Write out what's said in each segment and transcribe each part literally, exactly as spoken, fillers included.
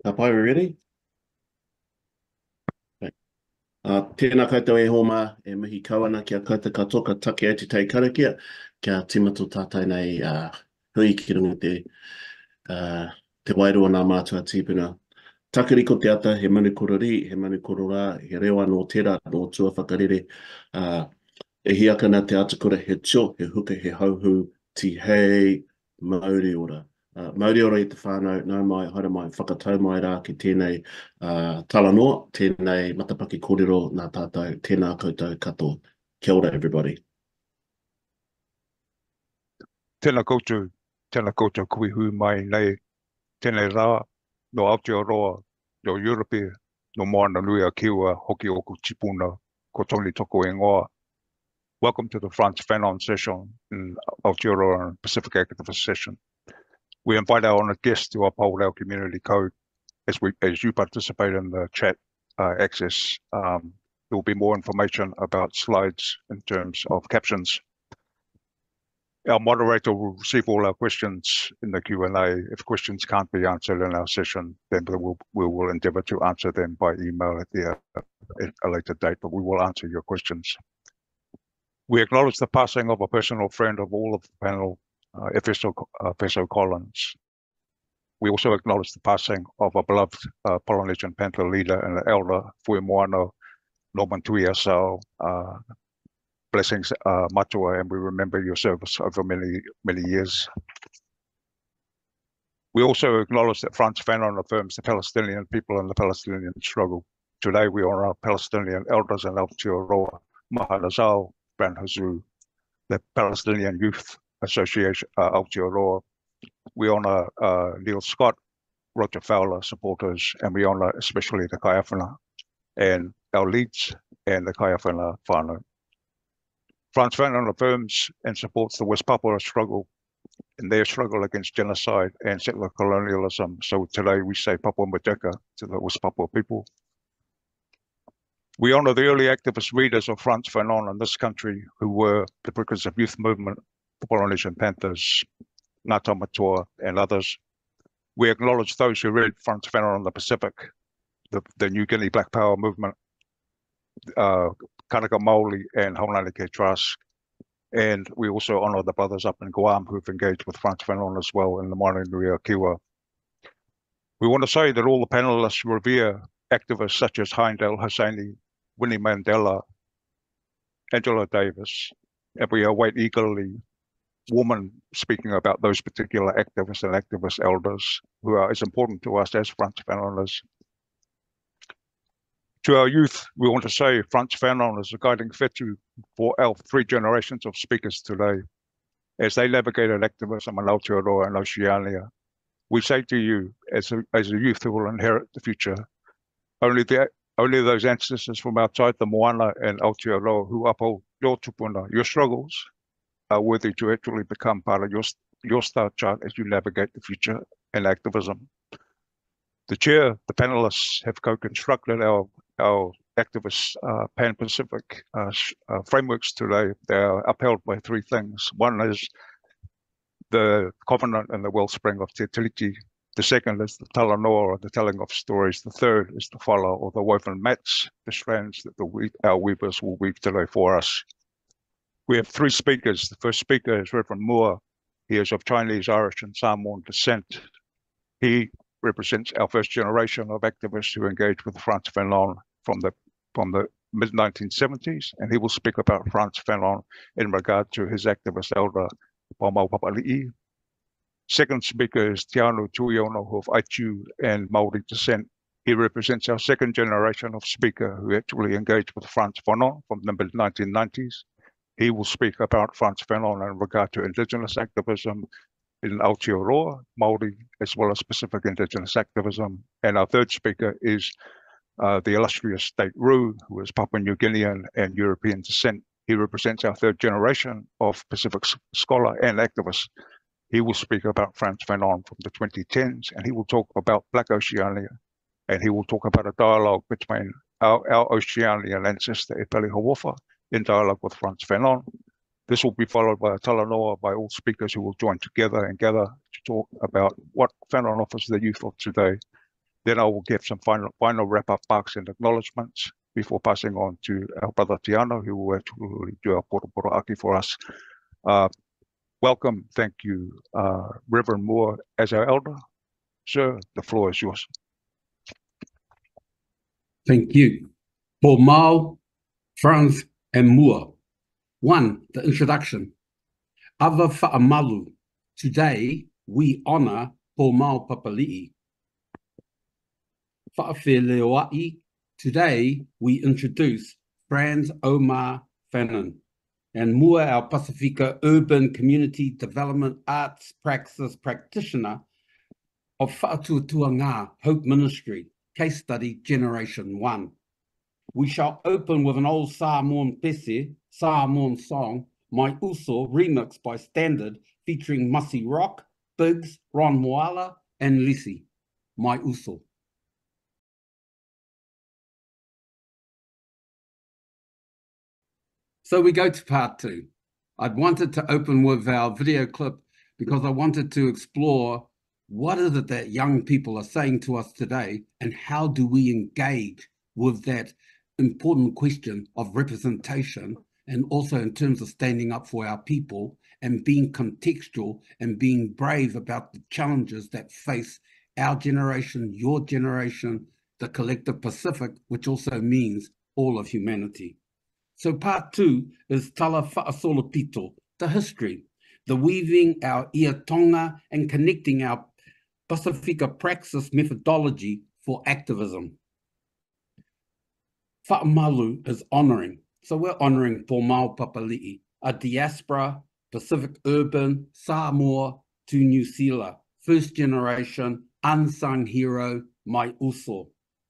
Hāpai, we ready? Okay. Uh, tēnā koutou e homa, e mihi kawana kia koutou katoka take ai te tei karakia, kia timato tātai nei uh, hui ki runga te, uh, te wairoa nā mātua tīpuna. Takariko te ata, he manu korori, he manu korora, he reo anō tērā, nō tua whakarere, uh, e hiaka nā te atakura he tio, he huka, he hauhu, ti hei, Māori ora. Uh, Māori ora i te whānau, nau mai, haere mai, whakatau mai rā ki tēnei uh, talanoa, tēnei matapaki kōrero nā tātou, tēnā koutou katoa. Kia ora, everybody. Tēnā koutou, tēnā koutou kui hui mai nei, tēnei rā, no Aotearoa, no Europe, no moana nui a kiwa, hoki o ku tipuna, ko Tony toko e ngoa. Welcome to the Frantz Fanon session in Aotearoa and Pacific Activist session. We invite our honoured guests to uphold our community code as we, as you participate in the chat uh, access. Um, there will be more information about slides in terms of captions. Our moderator will receive all our questions in the Q and A. If questions can't be answered in our session, then we will, we will endeavour to answer them by email at, the, uh, at a later date, but we will answer your questions. We acknowledge the passing of a personal friend of all of the panel, uh, Efeso, uh, Efeso Collins. We also acknowledge the passing of a beloved uh, Polynesian Panther leader and elder, Fue Moana, Norman Tuiono. Uh, blessings, uh, matua, and we remember your service over many, many years. We also acknowledge that Frantz Fanon affirms the Palestinian people and the Palestinian struggle. Today we honour our Palestinian elders in Aotearoa, Mahanazal, Hazu, the Palestinian Youth Association, uh, Aotearoa. We honour uh, Neil Scott, Roger Fowler supporters, and we honour especially the Kaiawhana and our leads and the Kaiawhana whānau. Frantz Fanon affirms and supports the West Papua struggle in their struggle against genocide and settler colonialism. So today we say Papua Merdeka to the West Papua people. We honour the early activist readers of Frantz Fanon in this country who were the progressive youth movement, the Polynesian Panthers, Ngāta Matua, and others. We acknowledge those who read Frantz Fanon in the Pacific, the, the New Guinea Black Power movement, uh, Kanaka Maoli and Haunaneke Trask. And we also honour the brothers up in Guam who've engaged with Frantz Fanon as well in the Moana Nui a Kiwa. We want to say that all the panelists revere activists such as Hindale Hosseini, Winnie Mandela, Angela Davis, and we await eagerly women speaking about those particular activists and activist elders who are as important to us as Frantz Fanoners. To our youth, we want to say Frantz Fanon is a guiding fetu for our three generations of speakers today. As they navigated activism in Aotearoa and Oceania, we say to you, as a, as a youth who will inherit the future, only the Only those ancestors from outside the Moana and Aotearoa who uphold your tupuna, your struggles, are worthy to actually become part of your, your star chart as you navigate the future and activism. The chair, the panelists have co-constructed our, our activist uh, Pan-Pacific uh, uh, frameworks today. They are upheld by three things. One is the covenant and the wellspring of Te Tiriti. The second is the talanoa, or the telling of stories. The third is the Fala, or the woven mats, the strands that the we our weavers will weave today for us. We have three speakers. The first speaker is Reverend Mua. He is of Chinese, Irish, and Samoan descent. He represents our first generation of activists who engaged with Frantz Fanon from the from the mid nineteen seventies, and he will speak about Frantz Fanon in regard to his activist elder, Paumau Papali'i. Second speaker is Teanau Tuiono of Aitu and Māori descent. He represents our second generation of speaker who actually engaged with Frantz Fanon from the mid nineteen nineties. He will speak about Frantz Fanon in regard to indigenous activism in Aotearoa, Māori, as well as Pacific indigenous activism. And our third speaker is uh, the illustrious State Roo, who is Papua New Guinean and European descent. He represents our third generation of Pacific scholar and activist. He will speak about Frantz Fanon from the twenty tens, and he will talk about Black Oceania, and he will talk about a dialogue between our, our Oceanian ancestor, E Peli Hawafa, in dialogue with Frantz Fanon. This will be followed by a talanoa by all speakers who will join together and gather to talk about what Fanon offers the youth of today. Then I will give some final final wrap-up marks and acknowledgements before passing on to our brother Teanau, who will actually do our poroporo aki for us. Uh, welcome, thank you, uh, Reverend Moore, as our elder. Sir, the floor is yours. Thank you. For Mao, Frantz, and Moore. One, the introduction. Ava Fa'amalu. Today, we honor Paul Mao Papali'i. Fa'awheleoa'i. Today, we introduce Frantz Fanon and Moore, our Pacifica Urban Community Development Arts Praxis Practitioner of Fa'atuatuanga Hope Ministry, Case Study Generation one. We shall open with an old Samoan pese, Samoan song, My Uso, remixed by Standard, featuring Mussy Rock, Biggs, Ron Moala, and Lisi. My Uso. So we go to part two. I'd wanted to open with our video clip because I wanted to explore what is it that young people are saying to us today, and how do we engage with that important question of representation, and also in terms of standing up for our people and being contextual and being brave about the challenges that face our generation, your generation, the collective Pacific, which also means all of humanity. So part two is Tala Fa'asolopito, the history, the weaving our ia tonga and connecting our Pacifica praxis methodology for activism. Fa'amalu is honoring. So we're honoring Paul Mao Papali'i, a diaspora, Pacific urban, Samoa to New Zealand, first generation, unsung hero, Mai Uso.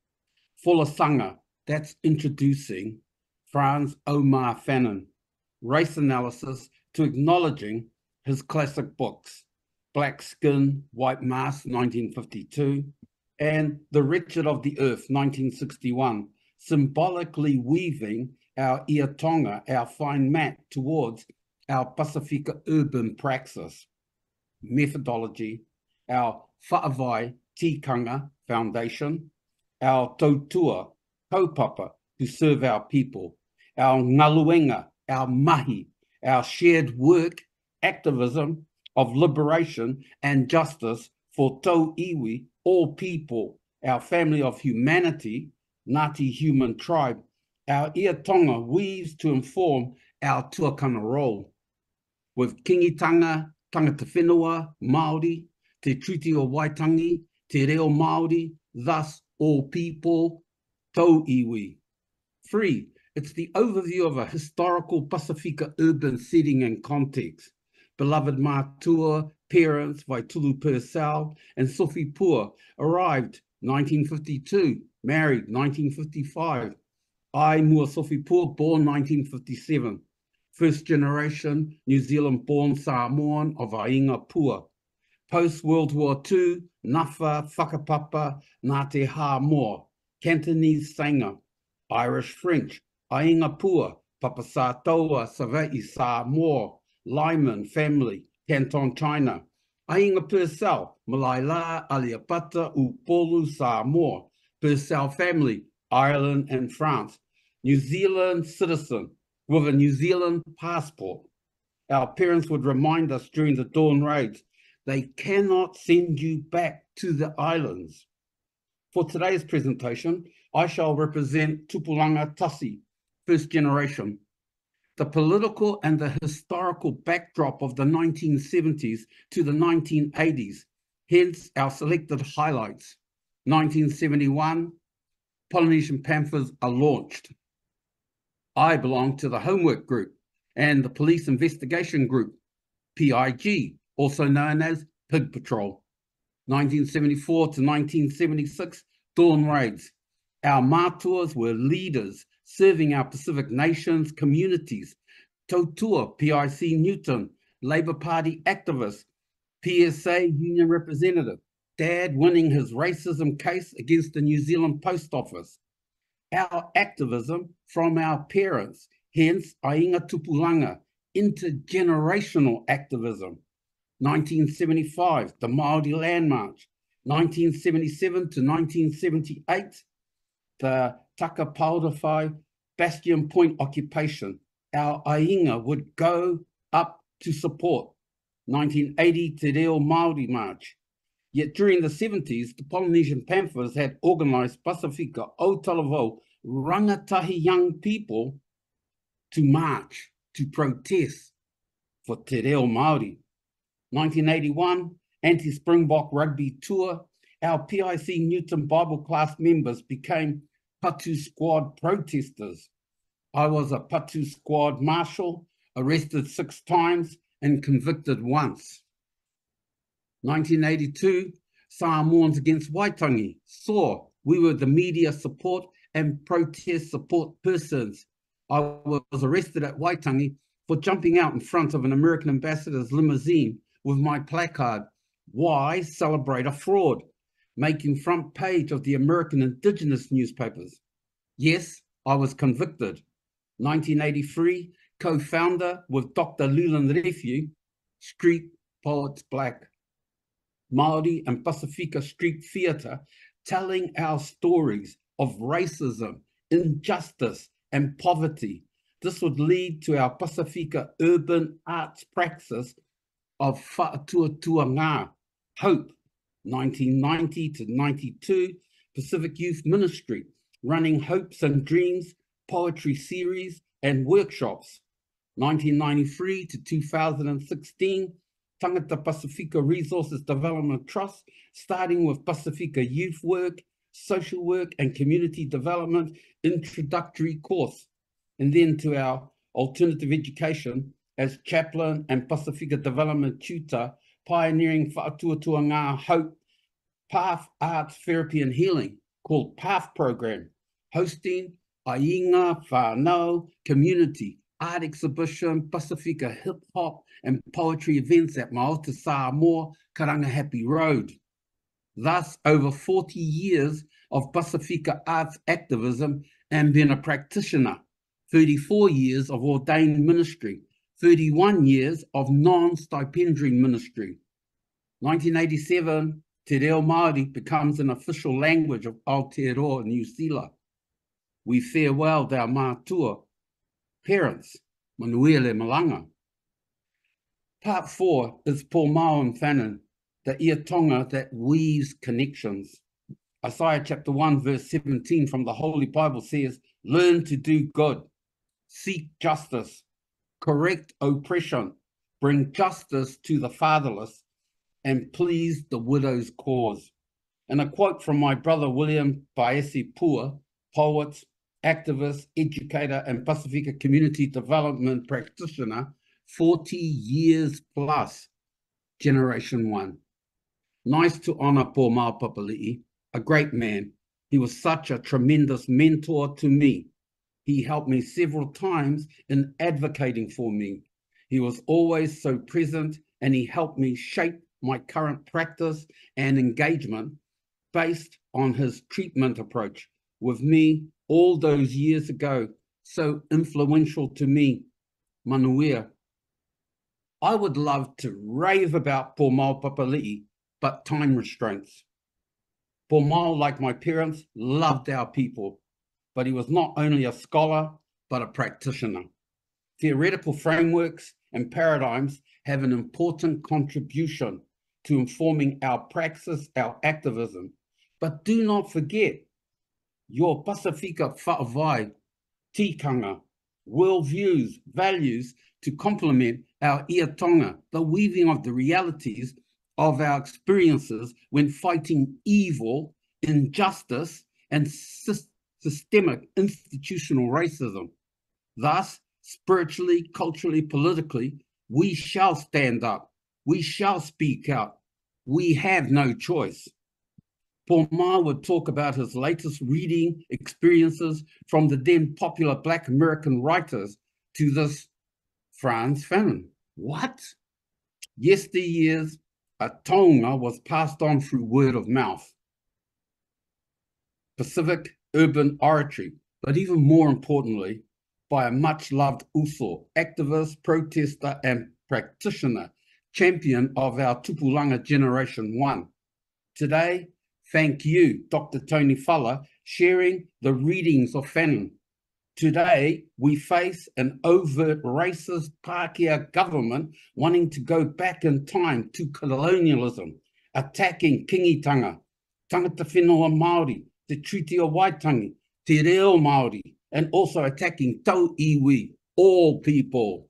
Fulasanga, that's introducing Frantz Fanon, race analysis to acknowledging his classic books, Black Skin, White Mask, nineteen fifty-two, and The Wretched of the Earth, nineteen sixty-one, symbolically weaving our ia tonga, our fine mat, towards our Pacifica urban praxis methodology, our Whaawai Tikanga Foundation, our Tautua kaupapa to serve our people, our ngaluenga, our mahi, our shared work, activism of liberation and justice for tau iwi, all people, our family of humanity, Ngāti human tribe. Our ia tonga weaves to inform our tuakana role. With kingitanga, tangata whenua, Māori, te treaty o Waitangi, te reo Māori, thus all people, tau iwi. Three, it's the overview of a historical Pacifica urban setting and context. Beloved Mātua, parents, Vaitulu Purcell, and Sophie Pua arrived nineteen fifty-two, married nineteen fifty-five. I, Mua Sophie Pua, born nineteen fifty-seven. First generation New Zealand-born Samoan of Ainga Pua. Post-World War Two, Nafa, Whakapapa, Ngāti Hā-Moa, Cantonese Sanger, Irish French, Ainga Pua, Papasātoa, Savai'i Samoa, Lyman family, Canton China, Ainga Purcell, Malaila, Aliapata, Upolu, Samoa, Purcell family, Ireland and France, New Zealand citizen with a New Zealand passport. Our parents would remind us during the dawn raids, they cannot send you back to the islands. For today's presentation, I shall represent Tupulanga Tasi, first generation. The political and the historical backdrop of the nineteen seventies to the nineteen eighties, hence our selected highlights. nineteen seventy-one, Polynesian Panthers are launched. I belong to the Homework Group and the Police Investigation Group, P I G, also known as Pig Patrol. nineteen seventy-four to nineteen seventy-six, Dawn Raids. Our mātuas were leaders serving our Pacific nations, communities. Tautua, P I C Newton, Labour Party activist, P S A union representative, Dad winning his racism case against the New Zealand Post Office. Our activism from our parents, hence Ainga Tupulanga, intergenerational activism. nineteen seventy-five, the Māori Land March. nineteen seventy-seven to nineteen seventy-eight, the Takapaurawhai Bastion Point occupation, our ainga would go up to support. nineteen eighty Te Reo Māori March. Yet during the seventies, the Polynesian Panthers had organised Pasifika Aotearoa rangatahi young people to march, to protest for Te Reo Māori. nineteen eighty-one, anti-Springbok rugby tour, our P I C Newton Bible class members became Patu Squad protesters. I was a Patu Squad marshal, arrested six times and convicted once. nineteen eighty-two, Samoans Against Waitangi saw we were the media support and protest support persons. I was arrested at Waitangi for jumping out in front of an American ambassador's limousine with my placard, "Why celebrate a fraud?" making front page of the American indigenous newspapers. Yes, I was convicted. nineteen eighty-three, co-founder with Doctor Leland Refugee, Street Poets Black, Māori and Pasifika Street Theatre, telling our stories of racism, injustice, and poverty. This would lead to our Pasifika urban arts praxis of whaatuatuanga, Hope, nineteen ninety to ninety-two, Pacific Youth Ministry, running Hopes and Dreams, poetry series, and workshops. nineteen ninety-three to two thousand sixteen, Tangata Pasifika Resources Development Trust, starting with Pasifika Youth Work, Social Work, and Community Development introductory course, and then to our alternative education as chaplain and Pasifika Development tutor, pioneering whaatuatuanga Hope, Path, Arts, Therapy and Healing, called Path Program, hosting ainga, whānau, community, art exhibition, Pasifika hip hop and poetry events at Maota Samoa, Karanga Happy Road. Thus, over forty years of Pasifika arts activism and being a practitioner, thirty-four years of ordained ministry, thirty-one years of non-stipendiary ministry. nineteen eighty-seven, Te Reo Māori becomes an official language of Aotearoa and Oceania. We farewell our mātua, parents, manuele malanga. Part four is Paul Mao and Fanon, the ia tonga that weaves connections. Isaiah chapter one verse seventeen from the Holy Bible says, learn to do good, seek justice, correct oppression, bring justice to the fatherless, and please the widow's cause. And a quote from my brother William Paesi-Pua, poet, activist, educator, and Pasifika community development practitioner, forty years plus, generation one. Nice to honor Paul Mao Papali'i, a great man. He was such a tremendous mentor to me. He helped me several times in advocating for me. He was always so present, and he helped me shape my current practice and engagement based on his treatment approach with me all those years ago, so influential to me. Manuia. I would love to rave about Paul Mao Papali'i, but time restraints. Paul Mao, like my parents, loved our people, but he was not only a scholar, but a practitioner. Theoretical frameworks and paradigms have an important contribution to informing our praxis, our activism. But do not forget your Pasifika whaavai, tikanga, worldviews, values to complement our ia tonga, the weaving of the realities of our experiences when fighting evil, injustice, and systemic institutional racism. Thus, spiritually, culturally, politically, we shall stand up. We shall speak out. We have no choice. Paul Mao would talk about his latest reading experiences from the then popular Black American writers to this Frantz Fanon. What? Yesteryears, a taonga was passed on through word of mouth. Pacific urban oratory, but even more importantly, by a much-loved uso, activist, protester, and practitioner, champion of our Tupulanga Generation One, Today, thank you, Doctor Tony Fala, sharing the readings of Fanon. Today, we face an overt racist Pākehā government wanting to go back in time to colonialism, attacking kingitanga, tangata whenua Māori, te Treaty o Waitangi, te reo Māori, and also attacking tau iwi, all people.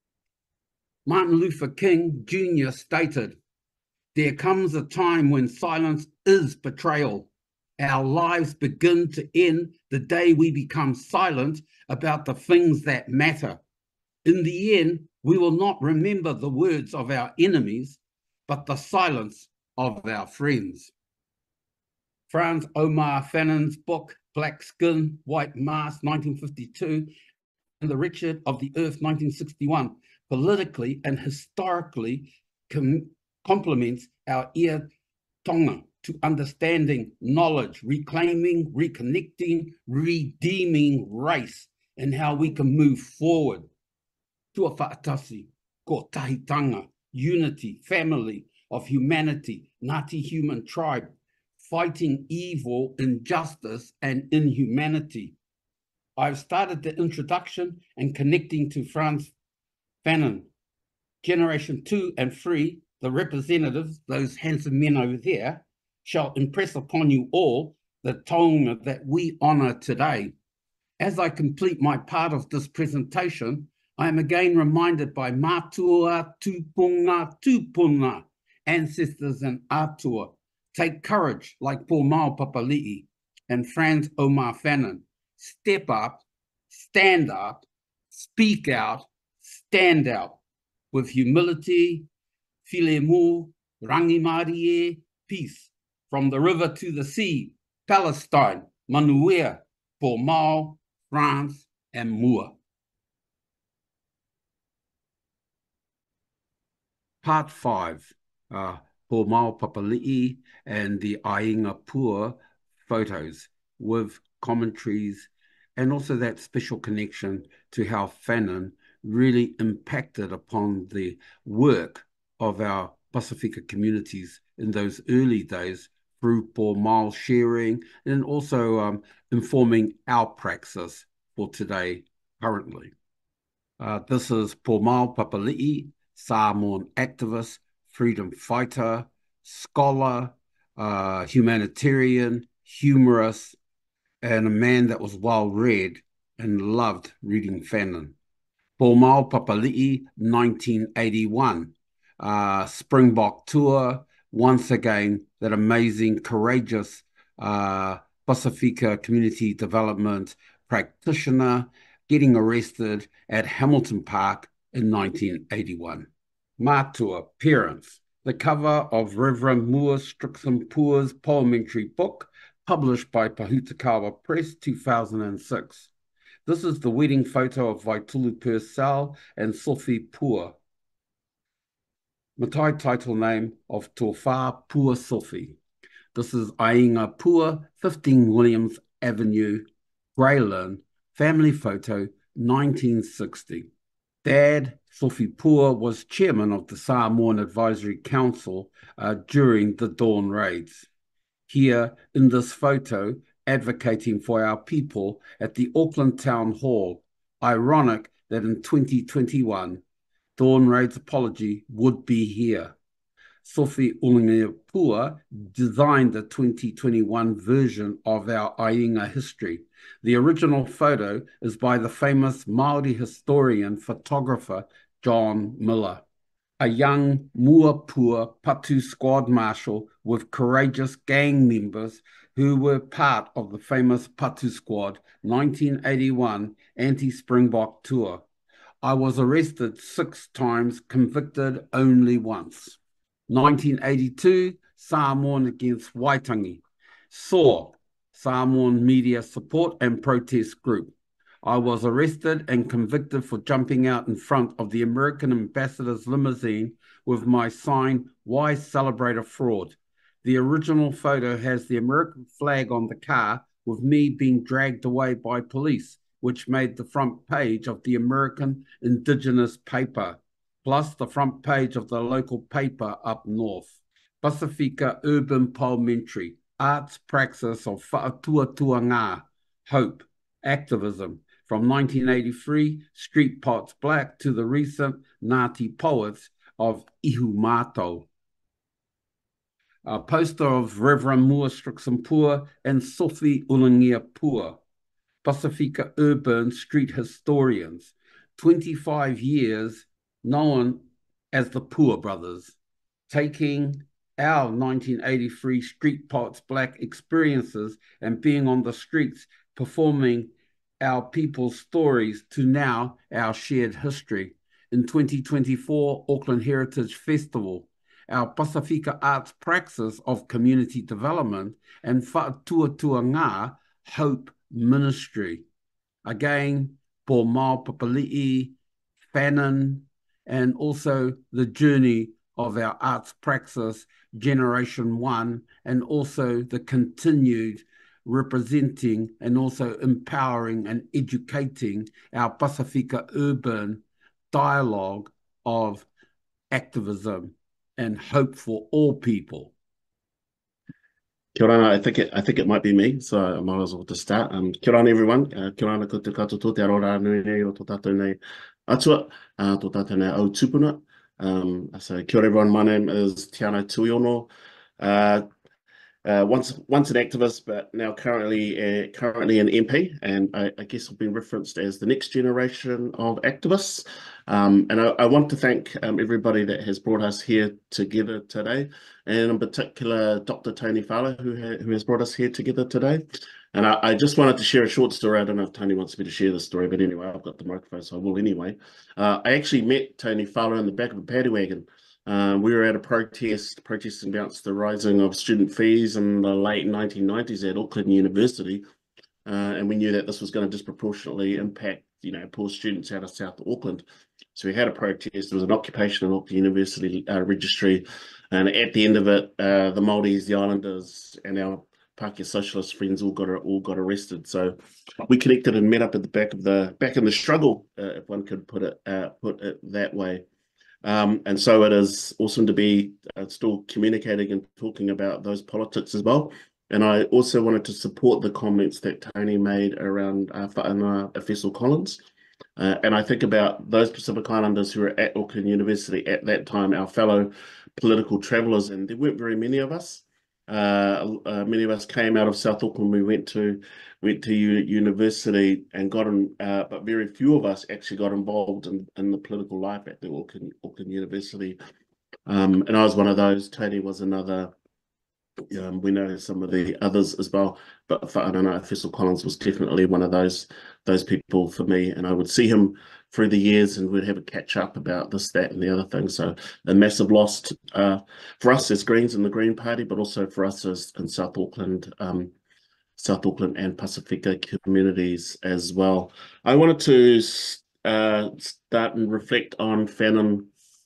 Martin Luther King Junior stated, "There comes a time when silence is betrayal. Our lives begin to end the day we become silent about the things that matter. In the end, we will not remember the words of our enemies, but the silence of our friends." Frantz Fanon's book, Black Skin, White Mask, nineteen fifty-two, and The Wretched of the Earth, nineteen sixty-one, politically and historically com complements our ear tonga to understanding knowledge, reclaiming, reconnecting, redeeming race, and how we can move forward. Tua whaatasi, ko tahitanga, unity, family of humanity, Ngāti human tribe, fighting evil, injustice, and inhumanity. I've started the introduction and connecting to Frantz Fanon. Generation two and three, the representatives, those handsome men over there, shall impress upon you all the taonga that we honour today. As I complete my part of this presentation, I am again reminded by Mātua Tupunga Tupuna, ancestors and atua. Take courage like Paul Mao Papali'i and Frantz Fanon. Step up, stand up, speak out, stand out with humility, filemu, rangi marie, peace. From the river to the sea, Palestine, Manuia, Paul Mao, France, and Mua. Part five, uh, Paul Mao Papali'i and the Aotearoa photos with commentaries and also that special connection to how Fanon really impacted upon the work of our Pasifika communities in those early days through Paul Mao sharing and also um, informing our praxis for today currently. Uh, this is Paul Mao Papali'i, Samoan activist, freedom fighter, scholar, uh, humanitarian, humorist, and a man that was well read and loved reading Fanon. Paul Mao Papali'i, nineteen eighty-one, uh, Springbok tour, once again, that amazing, courageous uh, Pasifika community development practitioner getting arrested at Hamilton Park in nineteen eighty-one. Mātua, parents, the cover of Reverend Mua Strickson-Pua's poemetry book, published by Pahutakawa Press, two thousand six. This is the wedding photo of Vaitulu Purcell and Sophie Pua. Matai title name of Tōwha Pua Sophie. This is Ainga Pua, fifteen Williams Avenue, Greylin, family photo, nineteen sixty. Dad, Sophie Pua, was chairman of the Samoan Advisory Council uh, during the Dawn raids. Here in this photo, advocating for our people at the Auckland Town Hall. Ironic that in twenty twenty-one, Dawn Raid's apology would be here. Sophie Pua designed the twenty twenty-one version of our Ainga history. The original photo is by the famous Māori historian photographer John Miller, a young Muapua Patu squad marshal with courageous gang members who were part of the famous Patu Squad nineteen eighty-one anti-Springbok tour. I was arrested six times, convicted only once. nineteen eighty-two, Samoan against Waitangi. S O A, Samoan Media Support and Protest Group. I was arrested and convicted for jumping out in front of the American ambassador's limousine with my sign, "Why Celebrate a Fraud?" The original photo has the American flag on the car with me being dragged away by police, which made the front page of the American indigenous paper, plus the front page of the local paper up north. Pasifika Urban Parliamentary, Arts Praxis of Whaatuatuanga, Hope, Activism, from nineteen eighty-three, Street Poets Black, to the recent Ngāti Poets of Ihumato. A poster of Reverend Mua Strickson-Pua and Sophie Ulangia-Pua, Pasifika Urban Street Historians, twenty-five years known as the Pua Brothers, taking our nineteen eighty-three Street Poets Black experiences and being on the streets, performing our people's stories to now our shared history. In twenty twenty-four, Auckland Heritage Festival, our Pasifika Arts Praxis of Community Development, and Whaatuatuanga Hope Ministry. Again, Paul Mau Papali'i, Fanon, and also the journey of our arts praxis, Generation One, and also the continued representing and also empowering and educating our Pasifika urban dialogue of activism and hope for all people. Kia ora, I think it, I think it might be me, so I might as well just start. Um, kia ora everyone. Uh, kia ora ko te katoto te aroa nui nei o tō tātou nei atua, uh, tō tātou nei au tupuna. Um, so kia ora everyone, my name is Teanau Tuiono. Uh, uh, once once an activist, but now currently uh, currently an M P, and I, I guess I've been referenced as the next generation of activists. Um, and I, I want to thank um, everybody that has brought us here together today, and in particular Doctor Tony Fala, who, ha who has brought us here together today. And I, I just wanted to share a short story. I don't know if Tony wants me to share this story, but anyway, I've got the microphone, so I will anyway. Uh, I actually met Tony Fala in the back of a paddy wagon. Um, we were at a protest, protesting against the rising of student fees in the late nineteen nineties at Auckland University. Uh, and we knew that this was going to disproportionately impact, you know, poor students out of South Auckland. So we had a protest. There was an occupation in Auckland University uh, registry. And at the end of it, uh, the Māoris, the Islanders, and our Pākehā Socialist friends all got all got arrested. So we connected and met up at the back of the back in the struggle, uh, if one could put it uh, put it that way. Um, and so it is awesome to be uh, still communicating and talking about those politics as well. And I also wanted to support the comments that Tony made around uh, Whaanoa Efeso Collins. Uh, and I think about those Pacific Islanders who were at Auckland University at that time, our fellow political travellers, and there weren't very many of us. Uh, uh, many of us came out of South Auckland. We went to went to university and got in, uh, but very few of us actually got involved in, in the political life at the Auckland, Auckland University. Um, and I was one of those. Tony was another. Um, we know some of the others as well, but I don't know, Efeso Collins was definitely one of those those people for me, and I would see him through the years and we'd have a catch up about this, that and the other thing. So a massive loss uh, for us as Greens in the Green Party, but also for us as in South Auckland, um, South Auckland and Pasifika communities as well. I wanted to uh, start and reflect on Fanon.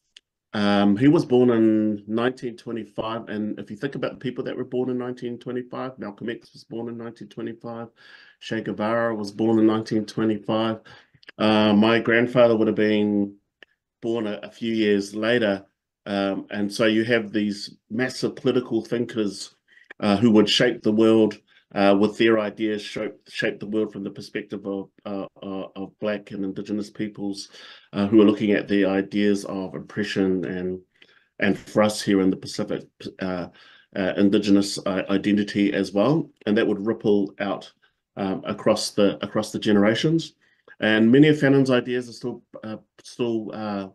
Um, he was born in nineteen twenty-five, and if you think about the people that were born in nineteen twenty-five, Malcolm X was born in nineteen twenty-five, Che Guevara was born in nineteen twenty-five. Uh, my grandfather would have been born a, a few years later, um, and so you have these massive political thinkers uh, who would shape the world uh, with their ideas, shape, shape the world from the perspective of, uh, uh, of Black and Indigenous peoples, uh, who are looking at the ideas of oppression and and for us here in the Pacific, uh, uh, Indigenous uh, identity as well, and that would ripple out um, across the across the generations. And many of Fanon's ideas are still uh, still uh,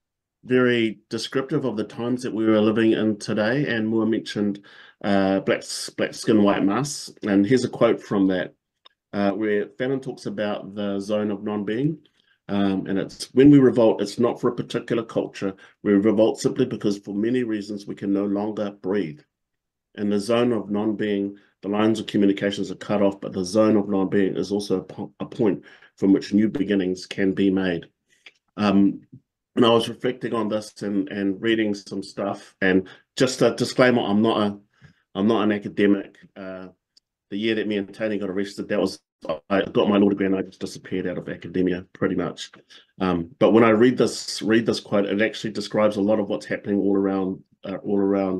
very descriptive of the times that we were living in today. And Mua mentioned uh, black black skin, white masks, and here's a quote from that, uh, where Fanon talks about the zone of non-being. Um, and it's when we revolt, it's not for a particular culture. We revolt simply because for many reasons we can no longer breathe. In the zone of non-being, the lines of communications are cut off, but the zone of non-being is also a, po a point from which new beginnings can be made. Um, and I was reflecting on this and, and reading some stuff. And just a disclaimer, I'm not a, I'm not an academic. Uh, the year that me and Tony got arrested, that was I got my law degree and I just disappeared out of academia pretty much. Um, but when I read this read this quote, it actually describes a lot of what's happening all around uh, all around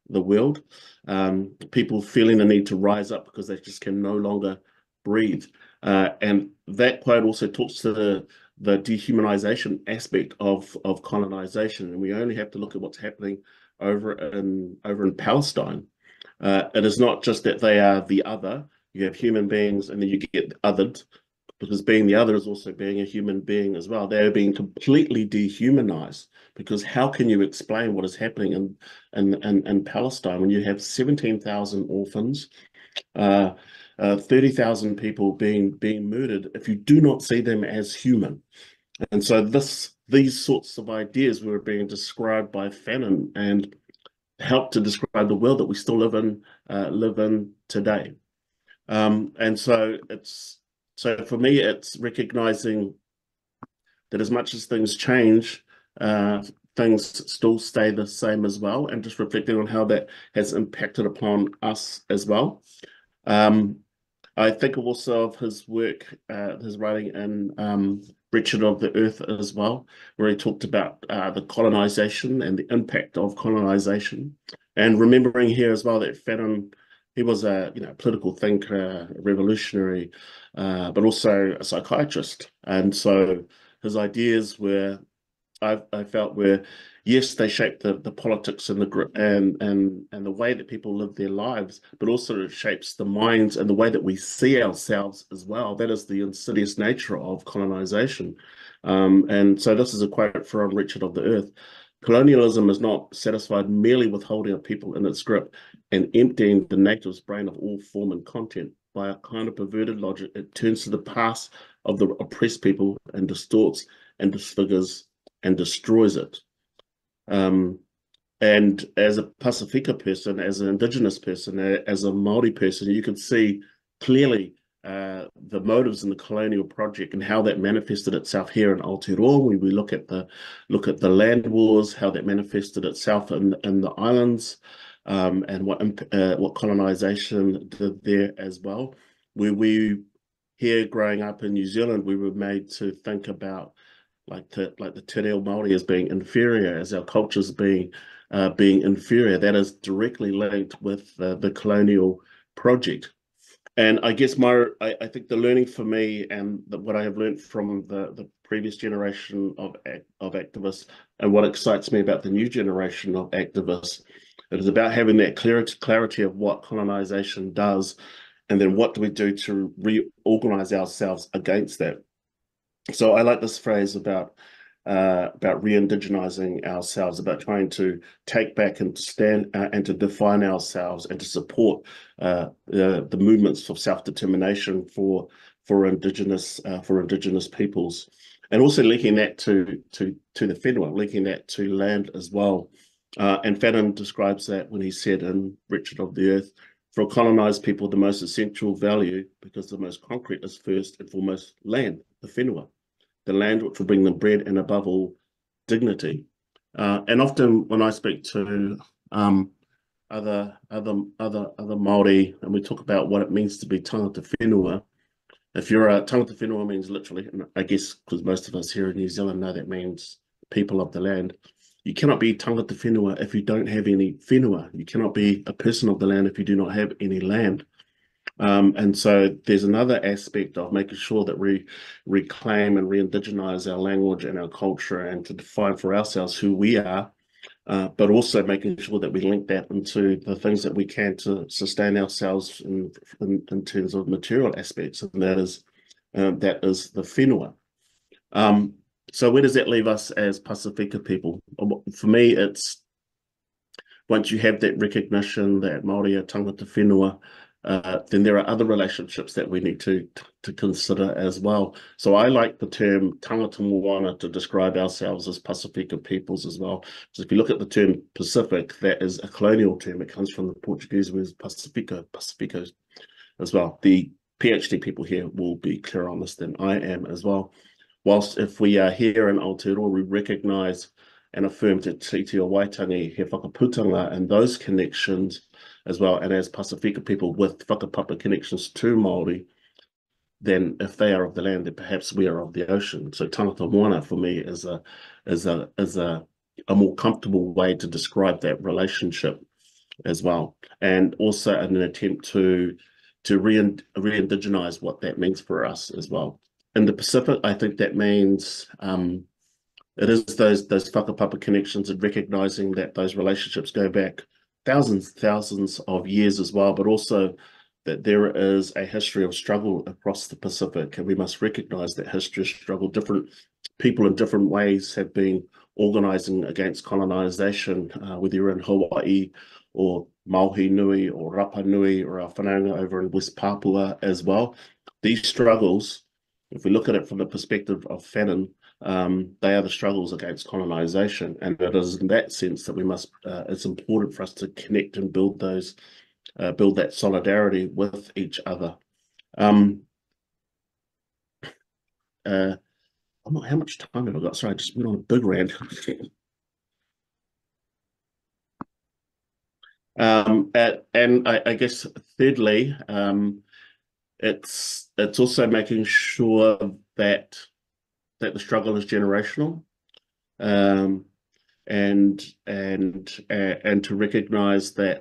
the world. Um, people feeling the need to rise up because they just can no longer breathe. Uh, and that quote also talks to the, the dehumanization aspect of, of colonization. And we only have to look at what's happening over in, over in Palestine. Uh, it is not just that they are the other. You have human beings and then you get othered, because being the other is also being a human being as well. They're being completely dehumanized, because how can you explain what is happening in, in, in, in Palestine when you have seventeen thousand orphans, uh, uh, thirty thousand people being, being murdered if you do not see them as human? And so this, these sorts of ideas were being described by Fanon and helped to describe the world that we still live in, uh, live in today. Um, and so it's, so for me, it's recognizing that as much as things change, uh, things still stay the same as well, and just reflecting on how that has impacted upon us as well. Um, I think also of his work, uh, his writing in um, Wretched of the Earth as well, where he talked about uh, the colonization and the impact of colonization. And remembering here as well that Fanon, he was a you know political thinker, a revolutionary, uh, but also a psychiatrist. And so his ideas were, I, I felt, were, yes, they shaped the, the politics and the and and and the way that people live their lives, but also it shapes the minds and the way that we see ourselves as well. That is the insidious nature of colonization. Um, and so this is a quote from Wretched of the Earth. Colonialism is not satisfied merely with holding a people in its grip and emptying the native's brain of all form and content. By a kind of perverted logic, it turns to the past of the oppressed people and distorts and disfigures and destroys it. Um, and as a Pasifika person, as an indigenous person, as a Māori person, you could see clearly uh, the motives in the colonial project and how that manifested itself here in Aotearoa. When we look at the look at the land wars, how that manifested itself in in the islands, um, and what uh, what colonization did there as well. Where we here growing up in New Zealand, we were made to think about like the like the te reo Māori as being inferior, as our cultures being uh, being inferior. That is directly linked with uh, the colonial project. And I guess my I, I think the learning for me and the, what I have learned from the the previous generation of of activists, and what excites me about the new generation of activists, it is about having that clarity clarity of what colonization does, and then what do we do to reorganize ourselves against that. So I like this phrase about uh, about re-indigenizing ourselves, about trying to take back and stand uh, and to define ourselves and to support uh, the, the movements of self-determination for for indigenous uh, for indigenous peoples, and also linking that to to to the whenua, linking that to land as well. Uh, and Fanon describes that when he said in Wretched of the Earth, for colonized people, the most essential value, because the most concrete, is first and foremost land, the whenua. The land which will bring them bread and above all dignity. Uh, and often when I speak to um, other other other other Māori, and we talk about what it means to be tangata whenua, if you're a tangata whenua means literally, and I guess because most of us here in New Zealand know that means people of the land. You cannot be tangata whenua if you don't have any whenua. You cannot be a person of the land if you do not have any land. Um, and so there's another aspect of making sure that we reclaim and re-indigenize our language and our culture, and to define for ourselves who we are, uh, but also making sure that we link that into the things that we can to sustain ourselves in, in, in terms of material aspects, and that is um, that is the whenua. Um, so where does that leave us as Pasifika people? For me, it's once you have that recognition that Māori are tangata whenua, Uh, then there are other relationships that we need to, to to consider as well. So I like the term tangata moana to describe ourselves as Pasifika peoples as well. So if you look at the term Pacific, that is a colonial term. It comes from the Portuguese word Pacifico, Pacificos as well. The PhD people here will be clearer on this than I am as well. Whilst if we are here in Aotearoa, we recognise and affirm te tiriti o Waitangi, he whakaputanga, and those connections as well. And as Pasifika people with whakapapa connections to Māori, then if they are of the land, then perhaps we are of the ocean. So tangata moana for me is a is a is a a more comfortable way to describe that relationship. as well, and also in an attempt to to re re-indigenize what that means for us as well. In the Pacific, I think that means um, it is those those whakapapa connections and recognizing that those relationships go back thousands, thousands of years as well, but also that there is a history of struggle across the Pacific, and we must recognize that history of struggle. Different people in different ways have been organizing against colonization, uh, whether you're in Hawaii or Maui Nui or Rapa Nui or our whanaunga over in West Papua as well. These struggles, if we look at it from the perspective of Fanon, um, they are the struggles against colonization, and it is in that sense that we must, uh, it's important for us to connect and build those, uh, build that solidarity with each other. Um, uh, I'm not, how much time have I got? Sorry, I just went on a big rant. um, at, and I, I guess thirdly, um, it's it's also making sure that that the struggle is generational, um, and and uh, and to recognise that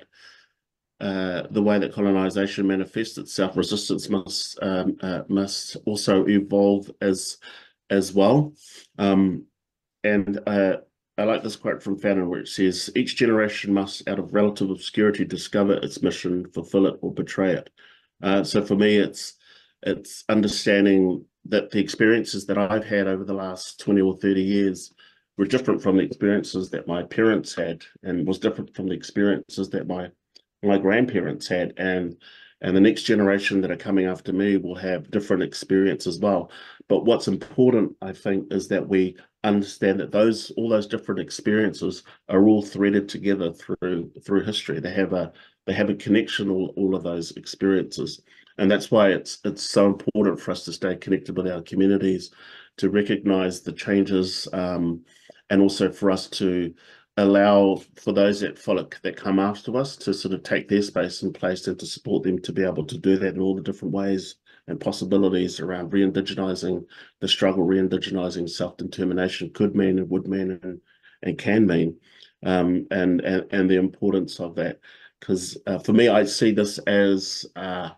uh, the way that colonisation manifests itself, resistance must um, uh, must also evolve as as well. Um, and uh, I like this quote from Fanon where it says, "Each generation must, out of relative obscurity, discover its mission, fulfill it, or betray it." Uh, so for me, it's it's understanding that the experiences that I've had over the last twenty or thirty years were different from the experiences that my parents had, and was different from the experiences that my my grandparents had, and and the next generation that are coming after me will have different experience as well. But what's important, I think, is that we understand that those all those different experiences are all threaded together through through history. They have a they have a connection, all, all of those experiences. And that's why it's it's so important for us to stay connected with our communities, to recognize the changes, um, and also for us to allow for those that follow, that come after us, to sort of take their space and place, and to support them to be able to do that in all the different ways and possibilities around re-indigenizing the struggle, re-indigenizing self-determination could mean and would mean and, and can mean, um, and, and, and the importance of that. Because uh, for me, I see this as uh,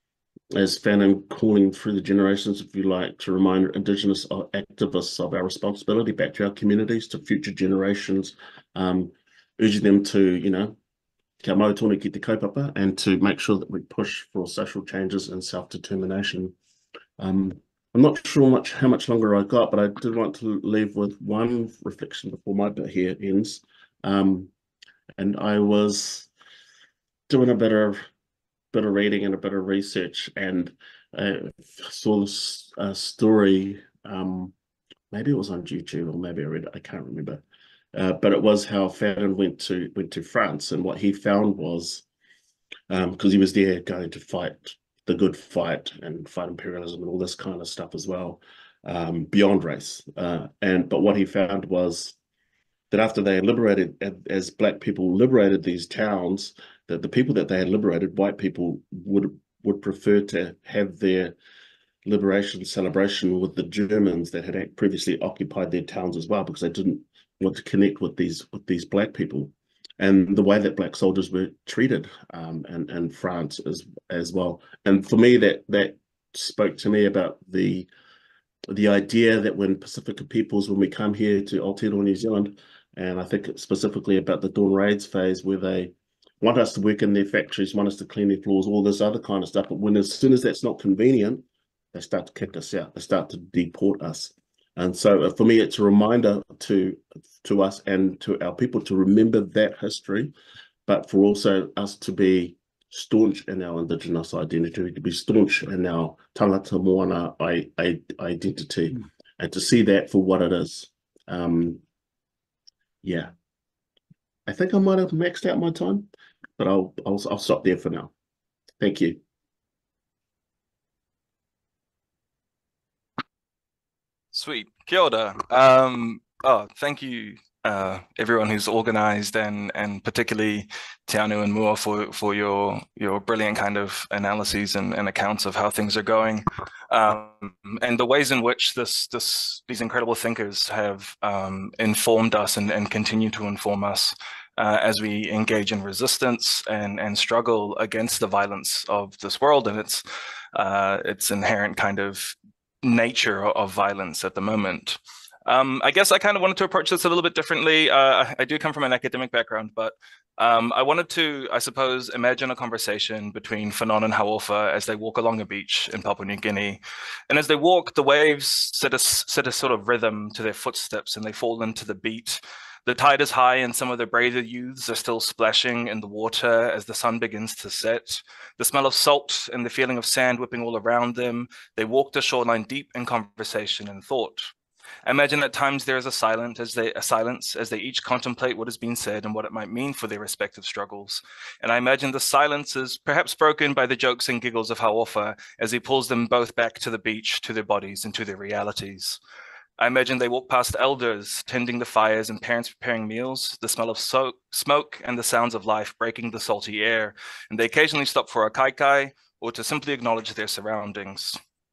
as Fanon calling through the generations, if you like, to remind Indigenous activists of our responsibility back to our communities, to future generations, um, urging them to, you know, kia mau tonu ki te kaupapa, and to make sure that we push for social changes and self-determination. Um, I'm not sure much how much longer I got, but I did want to leave with one reflection before my bit here ends. Um, and I was doing a bit of bit of reading and a bit of research, and I saw this uh, story, um, maybe it was on YouTube or maybe I read it, I can't remember, uh, but it was how Fanon went to went to France, and what he found was, um, because he was there going to fight the good fight and fight imperialism and all this kind of stuff as well, um, beyond race, uh, and but what he found was that after they had liberated, as Black people liberated these towns, that the people that they had liberated, white people, would would prefer to have their liberation celebration with the Germans that had previously occupied their towns as well, because they didn't want to connect with these with these Black people, and the way that Black soldiers were treated um, in, in France as as well. And for me, that that spoke to me about the the idea that when Pacifica peoples, when we come here to Aotearoa, New Zealand, and I think specifically about the Dawn Raids phase, where they want us to work in their factories, want us to clean their floors, all this other kind of stuff. But when as soon as that's not convenient, they start to kick us out. They start to deport us. And so uh, for me, it's a reminder to to us and to our people to remember that history, but for also us to be staunch in our Indigenous identity, to be staunch in our tangata moana I, I, identity, mm. and to see that for what it is. Um, yeah. I think I might have maxed out my time, but I'll, I'll, I'll stop there for now. Thank you. Sweet. Kia ora. Um, oh, thank you, uh, everyone who's organized, and and particularly Teanau and Mua for for your your brilliant kind of analyses and, and accounts of how things are going, um, and the ways in which this this these incredible thinkers have um, informed us and, and continue to inform us uh, as we engage in resistance and, and struggle against the violence of this world and its, uh, its inherent kind of nature of violence at the moment. Um, I guess I kind of wanted to approach this a little bit differently. Uh, I do come from an academic background, but um, I wanted to, I suppose, imagine a conversation between Fanon and Hauofa as they walk along a beach in Papua New Guinea. And as they walk, the waves set a, set a sort of rhythm to their footsteps and they fall into the beat. The tide is high and some of the braver youths are still splashing in the water as the sun begins to set. The smell of salt and the feeling of sand whipping all around them. They walk the shoreline deep in conversation and thought. I imagine at times there is a, silent as they, a silence as they each contemplate what has been said and what it might mean for their respective struggles. And I imagine the silence is perhaps broken by the jokes and giggles of Hauofa as he pulls them both back to the beach, to their bodies and to their realities. I imagine they walk past elders tending the fires and parents preparing meals, the smell of so smoke and the sounds of life breaking the salty air. And they occasionally stop for a kaikai or to simply acknowledge their surroundings.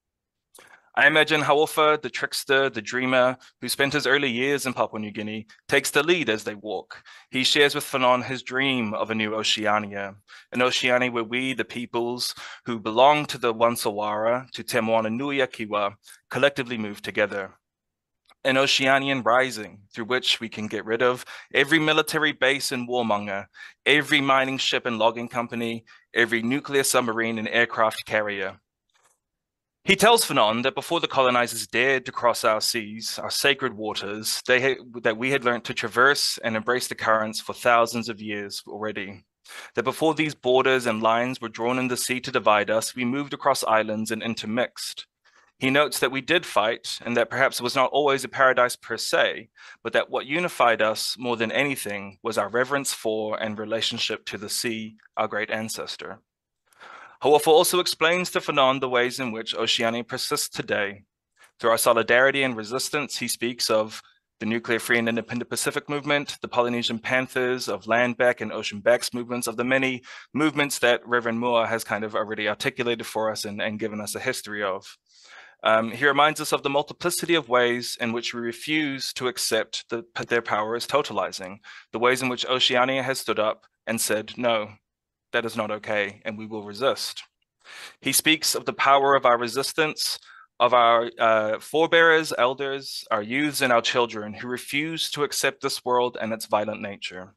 I imagine Hauofa, the trickster, the dreamer, who spent his early years in Papua New Guinea, takes the lead as they walk. He shares with Fanon his dream of a new Oceania, an Oceania where we, the peoples who belong to the One Sawara, to Te Moana Nui a Kiwa, collectively move together. An Oceanian rising through which we can get rid of every military base and warmonger, every mining ship and logging company, every nuclear submarine and aircraft carrier. He tells Fanon that before the colonizers dared to cross our seas, our sacred waters, they had, that we had learned to traverse and embrace the currents for thousands of years already. That before these borders and lines were drawn in the sea to divide us, we moved across islands and intermixed. He notes that we did fight and that perhaps it was not always a paradise per se, but that what unified us more than anything was our reverence for and relationship to the sea, our great ancestor. Hauofa also explains to Fanon the ways in which Oceania persists today. Through our solidarity and resistance, he speaks of the nuclear free and independent Pacific movement, the Polynesian Panthers, of land back and ocean backs movements, of the many movements that Reverend Mua has kind of already articulated for us and, and given us a history of. Um, he reminds us of the multiplicity of ways in which we refuse to accept the, their power as totalizing, the ways in which Oceania has stood up and said, no, that is not okay, and we will resist. He speaks of the power of our resistance, of our uh, forebearers, elders, our youths, and our children who refuse to accept this world and its violent nature.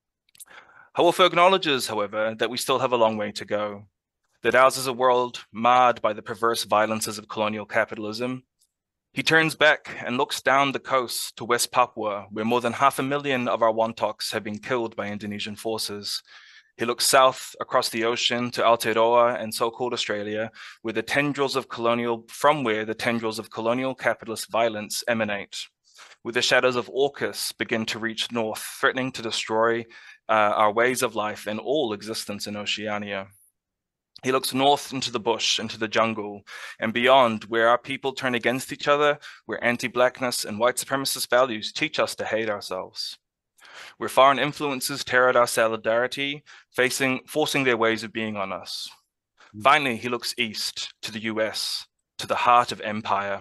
Hauofa acknowledges, however, that we still have a long way to go, that ours is a world marred by the perverse violences of colonial capitalism. He turns back and looks down the coast to West Papua, where more than half a million of our Wantoks have been killed by Indonesian forces. He looks south across the ocean to Aotearoa and so-called Australia, where the tendrils of colonial, from where the tendrils of colonial capitalist violence emanate, where the shadows of AUKUS begin to reach north, threatening to destroy uh, our ways of life and all existence in Oceania. He looks north into the bush, into the jungle, and beyond, where our people turn against each other, where anti-blackness and white supremacist values teach us to hate ourselves, where foreign influences tear at our solidarity, facing, forcing their ways of being on us. Finally, he looks east to the U S, to the heart of empire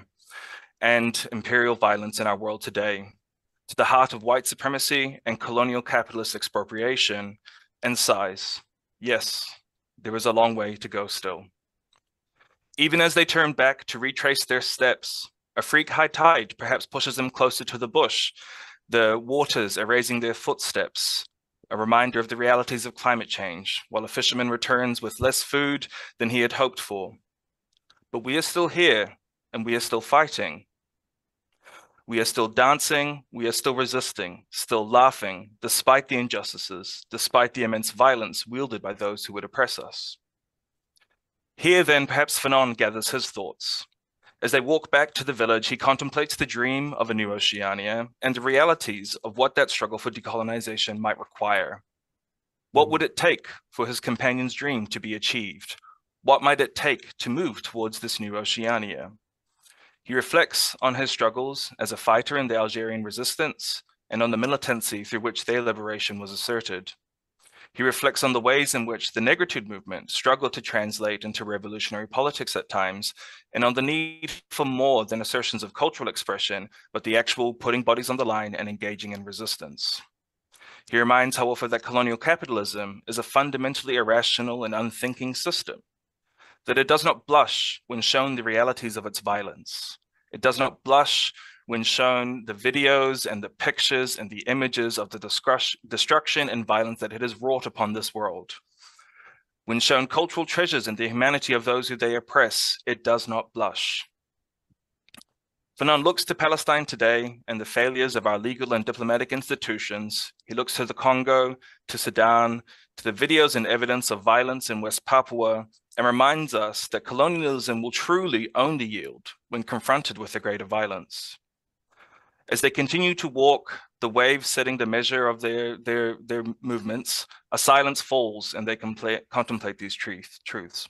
and imperial violence in our world today, to the heart of white supremacy and colonial capitalist expropriation, and sighs, yes, there is a long way to go still. Even as they turn back to retrace their steps, a freak high tide perhaps pushes them closer to the bush, the waters erasing their footsteps, a reminder of the realities of climate change, while a fisherman returns with less food than he had hoped for. But we are still here, and we are still fighting. We are still dancing, we are still resisting, still laughing, despite the injustices, despite the immense violence wielded by those who would oppress us. Here then, perhaps Fanon gathers his thoughts. As they walk back to the village, he contemplates the dream of a new Oceania and the realities of what that struggle for decolonization might require. What would it take for his companion's dream to be achieved? What might it take to move towards this new Oceania? He reflects on his struggles as a fighter in the Algerian resistance and on the militancy through which their liberation was asserted. He reflects on the ways in which the negritude movement struggled to translate into revolutionary politics at times, and on the need for more than assertions of cultural expression, but the actual putting bodies on the line and engaging in resistance. He reminds, however, that colonial capitalism is a fundamentally irrational and unthinking system, that it does not blush when shown the realities of its violence. It does not blush when shown the videos and the pictures and the images of the destruction and violence that it has wrought upon this world. When shown cultural treasures and the humanity of those who they oppress, it does not blush. Fanon looks to Palestine today and the failures of our legal and diplomatic institutions. He looks to the Congo, to Sudan, to the videos and evidence of violence in West Papua, and reminds us that colonialism will truly only yield when confronted with the greater violence. As they continue to walk, the waves setting the measure of their, their, their movements, a silence falls and they contemplate these truth, truths.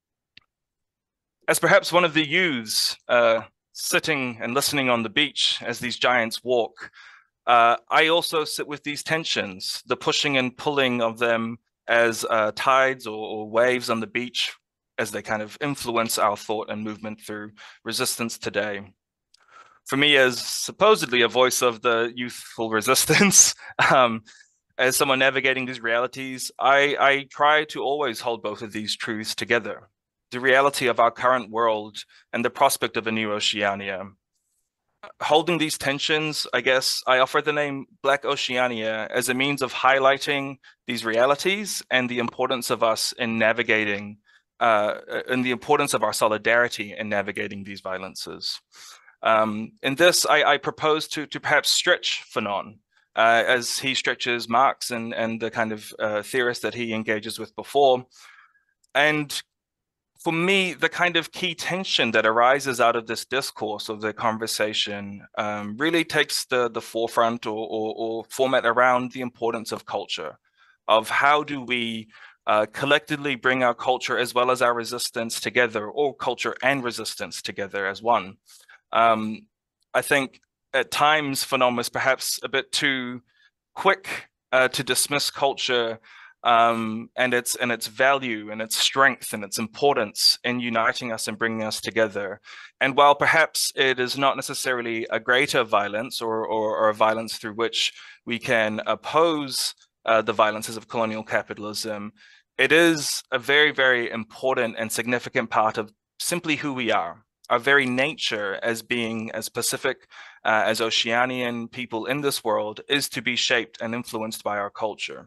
As perhaps one of the youths uh, sitting and listening on the beach as these giants walk, uh, I also sit with these tensions, the pushing and pulling of them as uh, tides or, or waves on the beach as they kind of influence our thought and movement through resistance today. For me, as supposedly a voice of the youthful resistance, um, as someone navigating these realities, I, I try to always hold both of these truths together. The reality of our current world and the prospect of a new Oceania. Holding these tensions, I guess I offer the name Black Oceania as a means of highlighting these realities and the importance of us in navigating, uh, and the importance of our solidarity in navigating these violences. Um, in this, I, I propose to, to perhaps stretch Fanon uh, as he stretches Marx and, and the kind of uh, theorists that he engages with before. And for me, the kind of key tension that arises out of this discourse of the conversation um, really takes the, the forefront or, or, or format around the importance of culture, of how do we uh, collectively bring our culture as well as our resistance together, or culture and resistance together as one. Um, I think at times Fanon was perhaps a bit too quick uh, to dismiss culture um, and its and its value and its strength and its importance in uniting us and bringing us together. And while perhaps it is not necessarily a greater violence or, or, or a violence through which we can oppose uh, the violences of colonial capitalism, it is a very, very important and significant part of simply who we are. Our very nature as being as Pacific, uh, as Oceanian people in this world is to be shaped and influenced by our culture.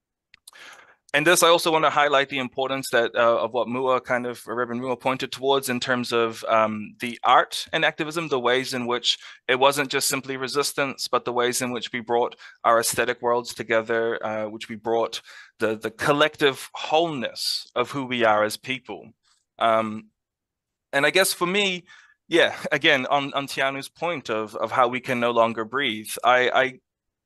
And this, I also want to highlight the importance that uh, of what Mua kind of, Reverend Mua pointed towards in terms of um, the art and activism, the ways in which it wasn't just simply resistance, but the ways in which we brought our aesthetic worlds together, uh, which we brought the, the collective wholeness of who we are as people. Um, And I guess for me, yeah, again, on, on Teanau's point of, of how we can no longer breathe, I, I,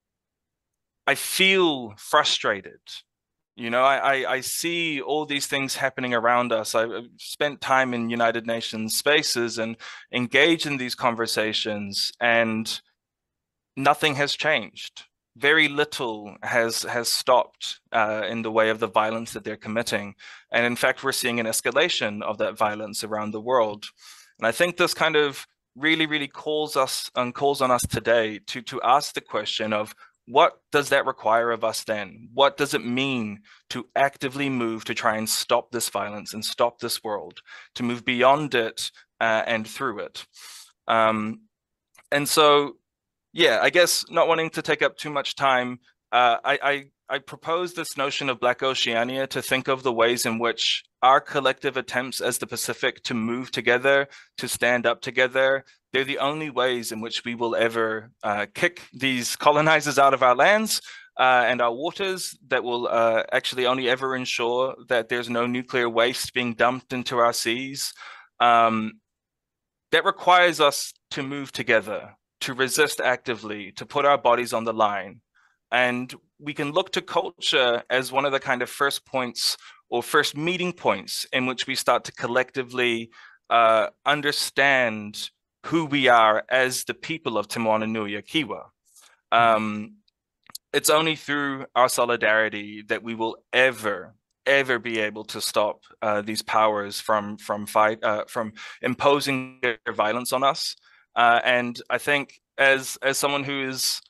I feel frustrated. You know, I, I, I see all these things happening around us. I've spent time in United Nations spaces and engaged in these conversations, and nothing has changed. Very little has has stopped uh, in the way of the violence that they're committing. And in fact, we're seeing an escalation of that violence around the world. And I think this kind of really, really calls us and calls on us today to, to ask the question of, what does that require of us then? What does it mean to actively move to try and stop this violence and stop this world, to move beyond it uh, and through it? Um, and so, yeah, I guess not wanting to take up too much time, uh, I, I, I propose this notion of Black Oceania to think of the ways in which our collective attempts as the Pacific to move together, to stand up together, they're the only ways in which we will ever uh, kick these colonizers out of our lands uh, and our waters, that will uh, actually only ever ensure that there's no nuclear waste being dumped into our seas. Um, that requires us to move together, to resist actively, to put our bodies on the line. And we can look to culture as one of the kind of first points or first meeting points in which we start to collectively uh, understand who we are as the people of Te Moana Nui a Kiwa. Um, it's only through our solidarity that we will ever, ever be able to stop uh, these powers from from fight uh, from imposing their violence on us. Uh, and I think as as someone who is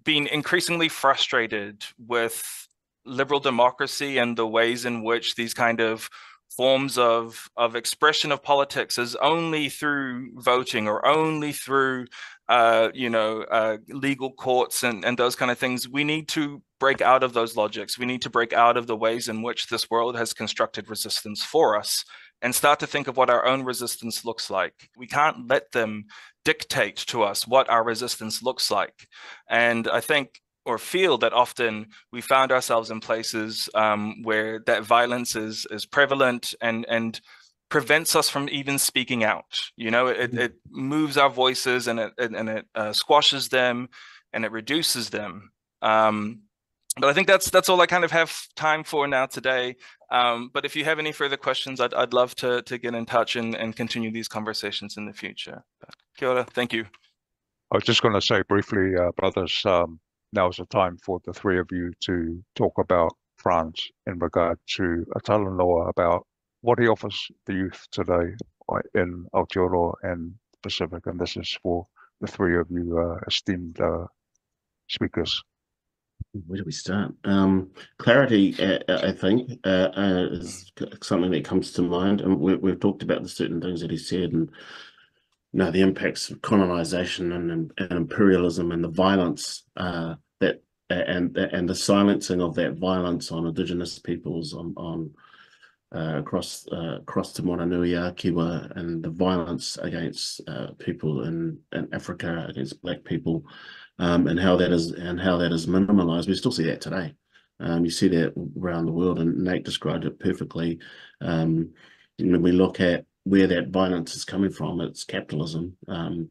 been increasingly frustrated with liberal democracy and the ways in which these kind of forms of, of expression of politics is only through voting or only through, uh, you know, uh, legal courts and, and those kind of things. We need to break out of those logics. We need to break out of the ways in which this world has constructed resistance for us and start to think of what our own resistance looks like. We can't let them dictate to us what our resistance looks like. And I think or feel that often we found ourselves in places um, where that violence is is prevalent and and prevents us from even speaking out. You know, it, it moves our voices and it and it uh, squashes them and it reduces them. Um, but I think that's that's all I kind of have time for now today. Um, but if you have any further questions, I'd I'd love to to get in touch and and continue these conversations in the future. But, kia ora, thank you. I was just going to say briefly, uh, brothers. Um, Now's the time for the three of you to talk about Frantz in regard to a talanoa, about what he offers the youth today in Aotearoa and Pacific. And this is for the three of you uh, esteemed uh, speakers. Where do we start? Um, clarity, uh, I think, uh, uh, is something that comes to mind. And we, we've talked about the certain things that he said and you know, the impacts of colonization and, and, and imperialism and the violence uh, that and and the silencing of that violence on indigenous peoples on on uh, across uh, across Te Moananui, Kiwa, and the violence against uh, people in, in Africa against Black people, um, and how that is and how that is minimalized. We still see that today. Um, you see that around the world, and Nate described it perfectly. Um, when we look at where that violence is coming from, it's capitalism, um,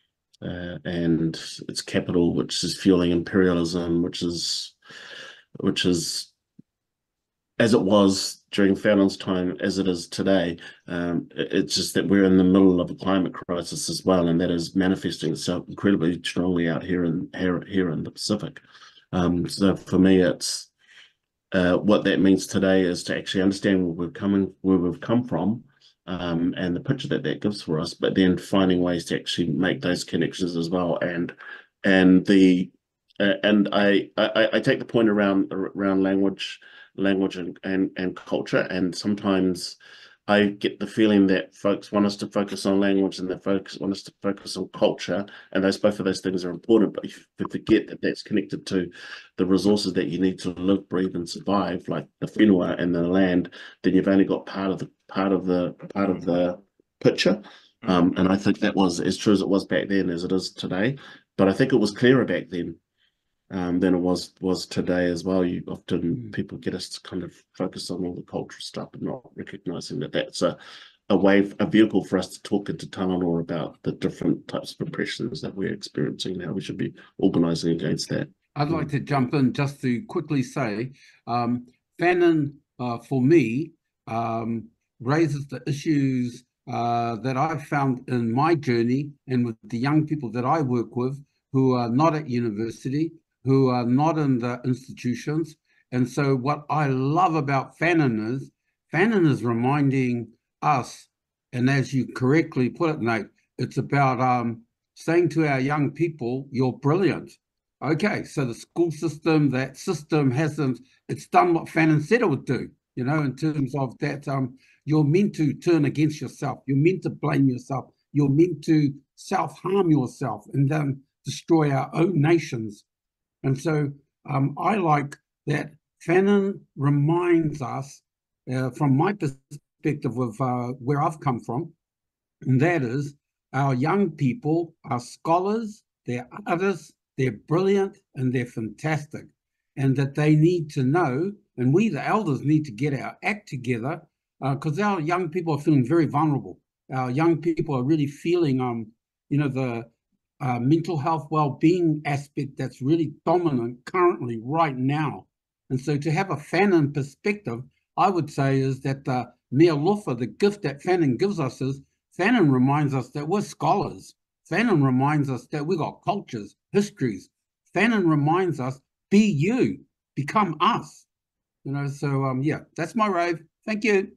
uh, and it's capital, which is fueling imperialism, which is, which is, as it was during Fanon's time, as it is today. Um, it's just that we're in the middle of a climate crisis as well, and that is manifesting itself incredibly strongly out here in here, here in the Pacific. Um, so for me, it's uh, what that means today is to actually understand where we're coming, where we've come from. Um, and the picture that that gives for us, but then finding ways to actually make those connections as well, and and the uh, and I, I I take the point around around language, language and and and culture, and sometimes I get the feeling that folks want us to focus on language and that folks want us to focus on culture, and those both of those things are important, but if you forget that that's connected to the resources that you need to live, breathe, and survive, like the whenua and the land, then you've only got part of the part of the part of the picture. Um, and I think that was as true as it was back then as it is today. But I think it was clearer back then um, than it was was today as well. You often people get us to kind of focus on all the cultural stuff and not recognizing that that's a a way, a vehicle for us to talk into talanoa about the different types of oppressions that we're experiencing now. We should be organizing against that. I'd like to jump in just to quickly say, um, Fanon, uh, for me, um, raises the issues uh, that I've found in my journey and with the young people that I work with who are not at university, who are not in the institutions. And so what I love about Fanon is, Fanon is reminding us, and as you correctly put it, Nate, it's about um, saying to our young people, you're brilliant. Okay, so the school system, that system hasn't, it's done what Fanon said it would do, you know, in terms of that um, you're meant to turn against yourself. You're meant to blame yourself. You're meant to self-harm yourself and then destroy our own nations. And so um, I like that Fanon reminds us, uh, from my perspective of uh, where I've come from, and that is our young people are scholars, they're artists, they're brilliant, and they're fantastic. And that they need to know, and we the elders need to get our act together, because uh, our young people are feeling very vulnerable. Our young people are really feeling, um, you know, the uh, mental health well-being aspect that's really dominant currently right now. And so to have a Fanon perspective, I would say is that the uh, mea lofa, the gift that Fanon gives us is, Fanon reminds us that we're scholars. Fanon reminds us that we've got cultures, histories. Fanon reminds us, be you, become us. You know, so um, yeah, that's my rave. Thank you.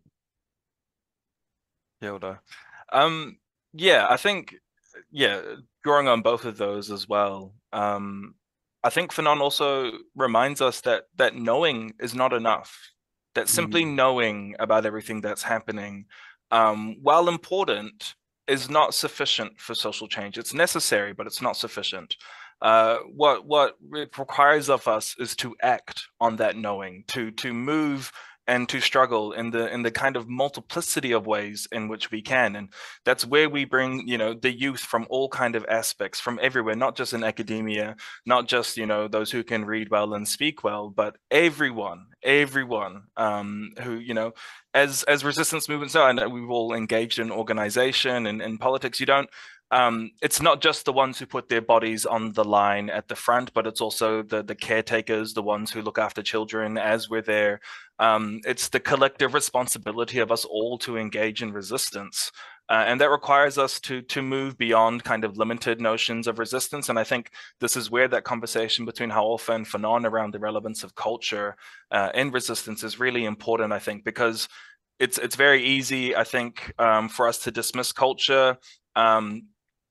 Hilda. Um, yeah, I think, yeah, drawing on both of those as well. Um, I think Fanon also reminds us that that knowing is not enough, that simply mm. knowing about everything that's happening, um, while important, is not sufficient for social change. It's necessary, but it's not sufficient. Uh, what what it requires of us is to act on that knowing, to to move and to struggle in the in the kind of multiplicity of ways in which we can. And that's where we bring, you know, the youth from all kind of aspects, from everywhere, not just in academia, not just, you know, those who can read well and speak well, but everyone, everyone um, who, you know, as as resistance movements are, and we've all engaged in organization and in politics, you don't, Um, it's not just the ones who put their bodies on the line at the front, but it's also the the caretakers, the ones who look after children as we're there. Um, it's the collective responsibility of us all to engage in resistance. Uh, and that requires us to to move beyond kind of limited notions of resistance. And I think this is where that conversation between Hauofa and Fanon around the relevance of culture uh, in resistance is really important, I think, because it's it's very easy, I think, um, for us to dismiss culture um,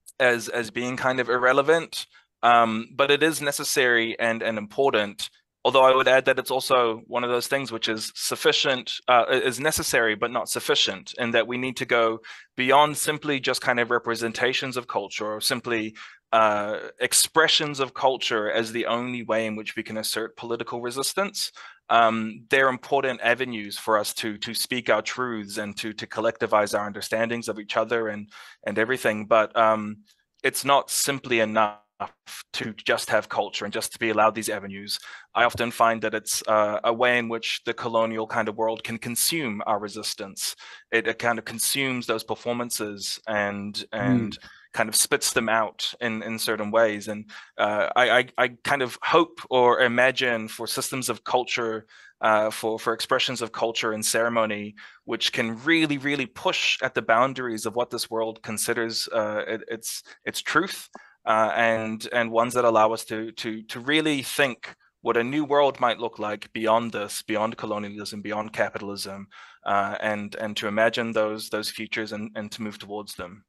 as as being kind of irrelevant, um, but it is necessary and and important. Although I would add that it's also one of those things which is sufficient, uh, is necessary but not sufficient, and that we need to go beyond simply just kind of representations of culture or simply uh, expressions of culture as the only way in which we can assert political resistance. Um, they're important avenues for us to to speak our truths and to to collectivize our understandings of each other and and everything. But um, it's not simply enough to just have culture and just to be allowed these avenues. I often find that it's uh, a way in which the colonial kind of world can consume our resistance. It, it kind of consumes those performances and and. Mm. kind of spits them out in, in certain ways. And uh, I, I, I kind of hope or imagine for systems of culture, uh, for, for expressions of culture and ceremony, which can really, really push at the boundaries of what this world considers uh, it, its its truth, uh, and and ones that allow us to to to really think what a new world might look like beyond this, beyond colonialism, beyond capitalism, uh, and and to imagine those those futures and, and to move towards them.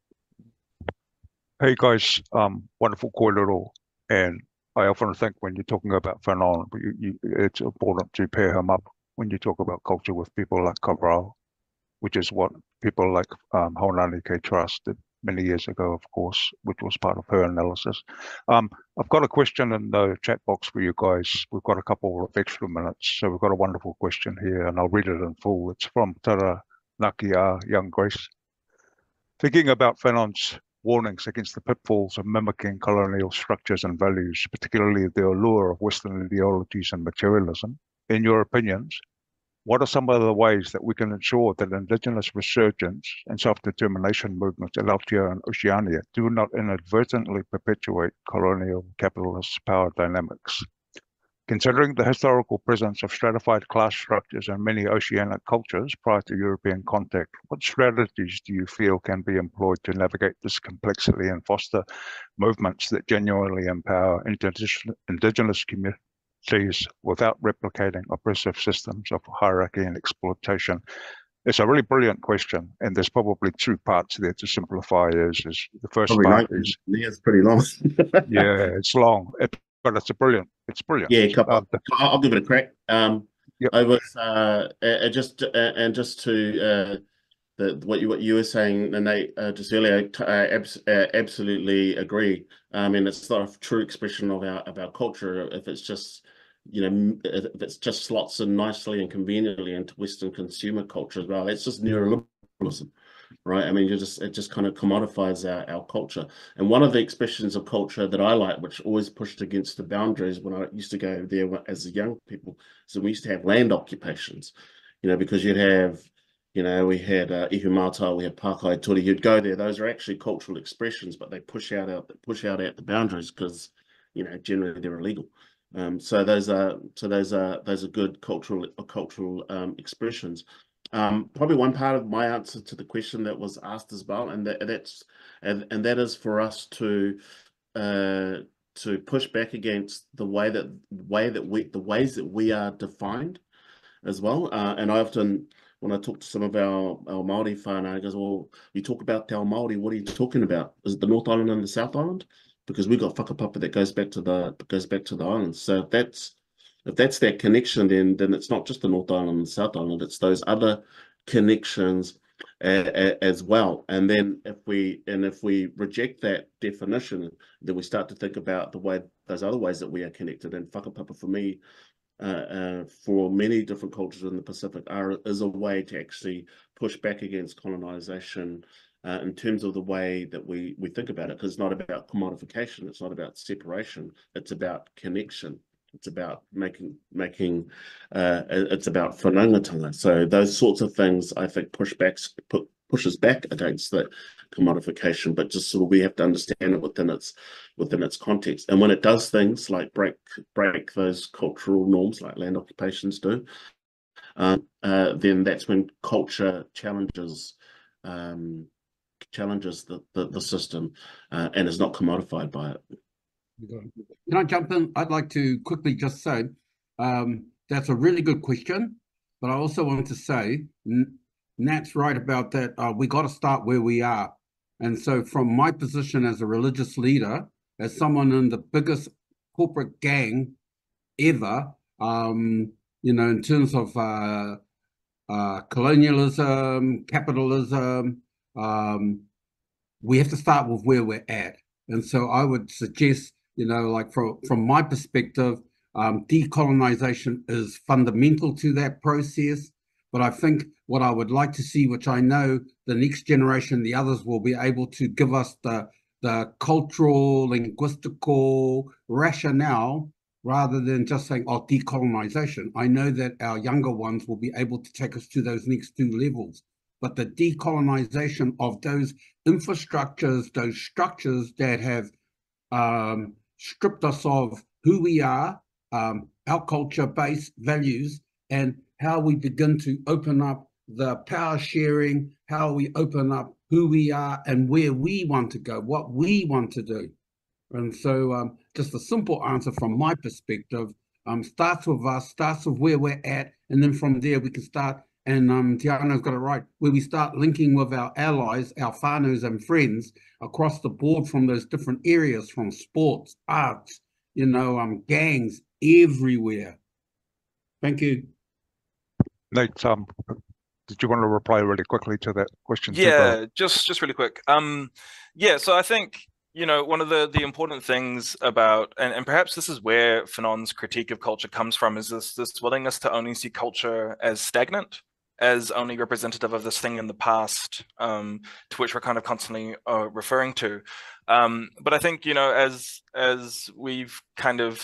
Hey guys, um, wonderful kōrero, and I often think when you're talking about Fanon, you, you, it's important to pair him up when you talk about culture with people like Kabrao, which is what people like um, Haunani K. Trust did many years ago, of course, which was part of her analysis. Um, I've got a question in the chat box for you guys. We've got a couple of extra minutes, so we've got a wonderful question here, and I'll read it in full. It's from Tara Nakia Young Grace. Thinking about Fanon's warnings against the pitfalls of mimicking colonial structures and values, particularly the allure of Western ideologies and materialism, in your opinions, what are some of the ways that we can ensure that indigenous resurgence and self-determination movements in Aotearoa and Oceania do not inadvertently perpetuate colonial capitalist power dynamics? Considering the historical presence of stratified class structures in many oceanic cultures prior to European contact, what strategies do you feel can be employed to navigate this complexity and foster movements that genuinely empower indigenous communities without replicating oppressive systems of hierarchy and exploitation? It's a really brilliant question, and there's probably two parts there to simplify. Is, is the first probably part long. is yeah, it's pretty long. yeah, it's long. It, But it's a brilliant, it's brilliant. Yeah, couple, uh, I'll give it a crack. Um, yep. I was uh, uh, just uh, and just to uh, the what you what you were saying, Nate, uh, just earlier, I abs uh, absolutely agree. I mean, it's not a true expression of our of our culture if it's just you know if it's just slots in nicely and conveniently into Western consumer culture as well. It's just neoliberalism. Right, I mean, you just it just kind of commodifies our, our culture. And one of the expressions of culture that I like, which always pushed against the boundaries when I used to go there as a young people, so we used to have land occupations, you know, because you'd have, you know, we had uh, ihumata, we had pakai tori. You'd go there; those are actually cultural expressions, but they push out out push out at the boundaries because, you know, generally they're illegal. Um, so those are so those are those are good cultural uh, cultural um, expressions. Um, probably one part of my answer to the question that was asked as well, and that, that's and and that is for us to uh, to push back against the way that way that we the ways that we are defined as well. Uh, and I often, when I talk to some of our our Māori whānau, I goes, well, you talk about te ao Māori, what are you talking about? Is it the North Island and the South Island? because we've got whakapapa that goes back to the goes back to the islands. So if that's if that's that connection, then then it's not just the North Island and the South Island, it's those other connections uh, as well. And then if we and if we reject that definition, then we start to think about the way those other ways that we are connected. And whakapapa for me, uh, uh, for many different cultures in the Pacific, are is a way to actually push back against colonization. Uh, in terms of the way that we we think about it, because it's not about commodification, it's not about separation, it's about connection, it's about making making uh, it's about whanaungatanga. So those sorts of things, I think, push back pu pushes back against the commodification, but just sort of we have to understand it within its within its context. And when it does things like break break those cultural norms, like land occupations do, um, uh, then that's when culture challenges. Um, challenges the, the, the system uh, and is not commodified by it. Can I jump in? I'd like to quickly just say, um, that's a really good question, but I also want to say, Nat's right about that. Uh, we got to start where we are. And so from my position as a religious leader, as someone in the biggest corporate gang ever, um, you know, in terms of uh, uh, colonialism, capitalism, Um, we have to start with where we're at. And so I would suggest, you know, like from, from my perspective, um, decolonization is fundamental to that process. But I think what I would like to see, which I know the next generation, the others will be able to give us the, the cultural, linguistical rationale, rather than just saying, oh, decolonization. I know that our younger ones will be able to take us to those next two levels. But the decolonization of those infrastructures, those structures that have um, stripped us of who we are, um, our culture-based values, and how we begin to open up the power sharing, how we open up who we are and where we want to go, what we want to do. And so um, just a simple answer from my perspective, um, starts with us, starts with where we're at, and then from there we can start. And um, Teanau's got it right, where we start linking with our allies, our whānaus and friends across the board from those different areas, from sports, arts, you know, um, gangs, everywhere. Thank you. Nate, um, did you want to reply really quickly to that question? Yeah, just, just really quick. Um, yeah, so I think, you know, one of the, the important things about, and, and perhaps this is where Fanon's critique of culture comes from, is this, this willingness to only see culture as stagnant, as only representative of this thing in the past, um, to which we're kind of constantly uh, referring to. Um, but I think, you know, as as we've kind of,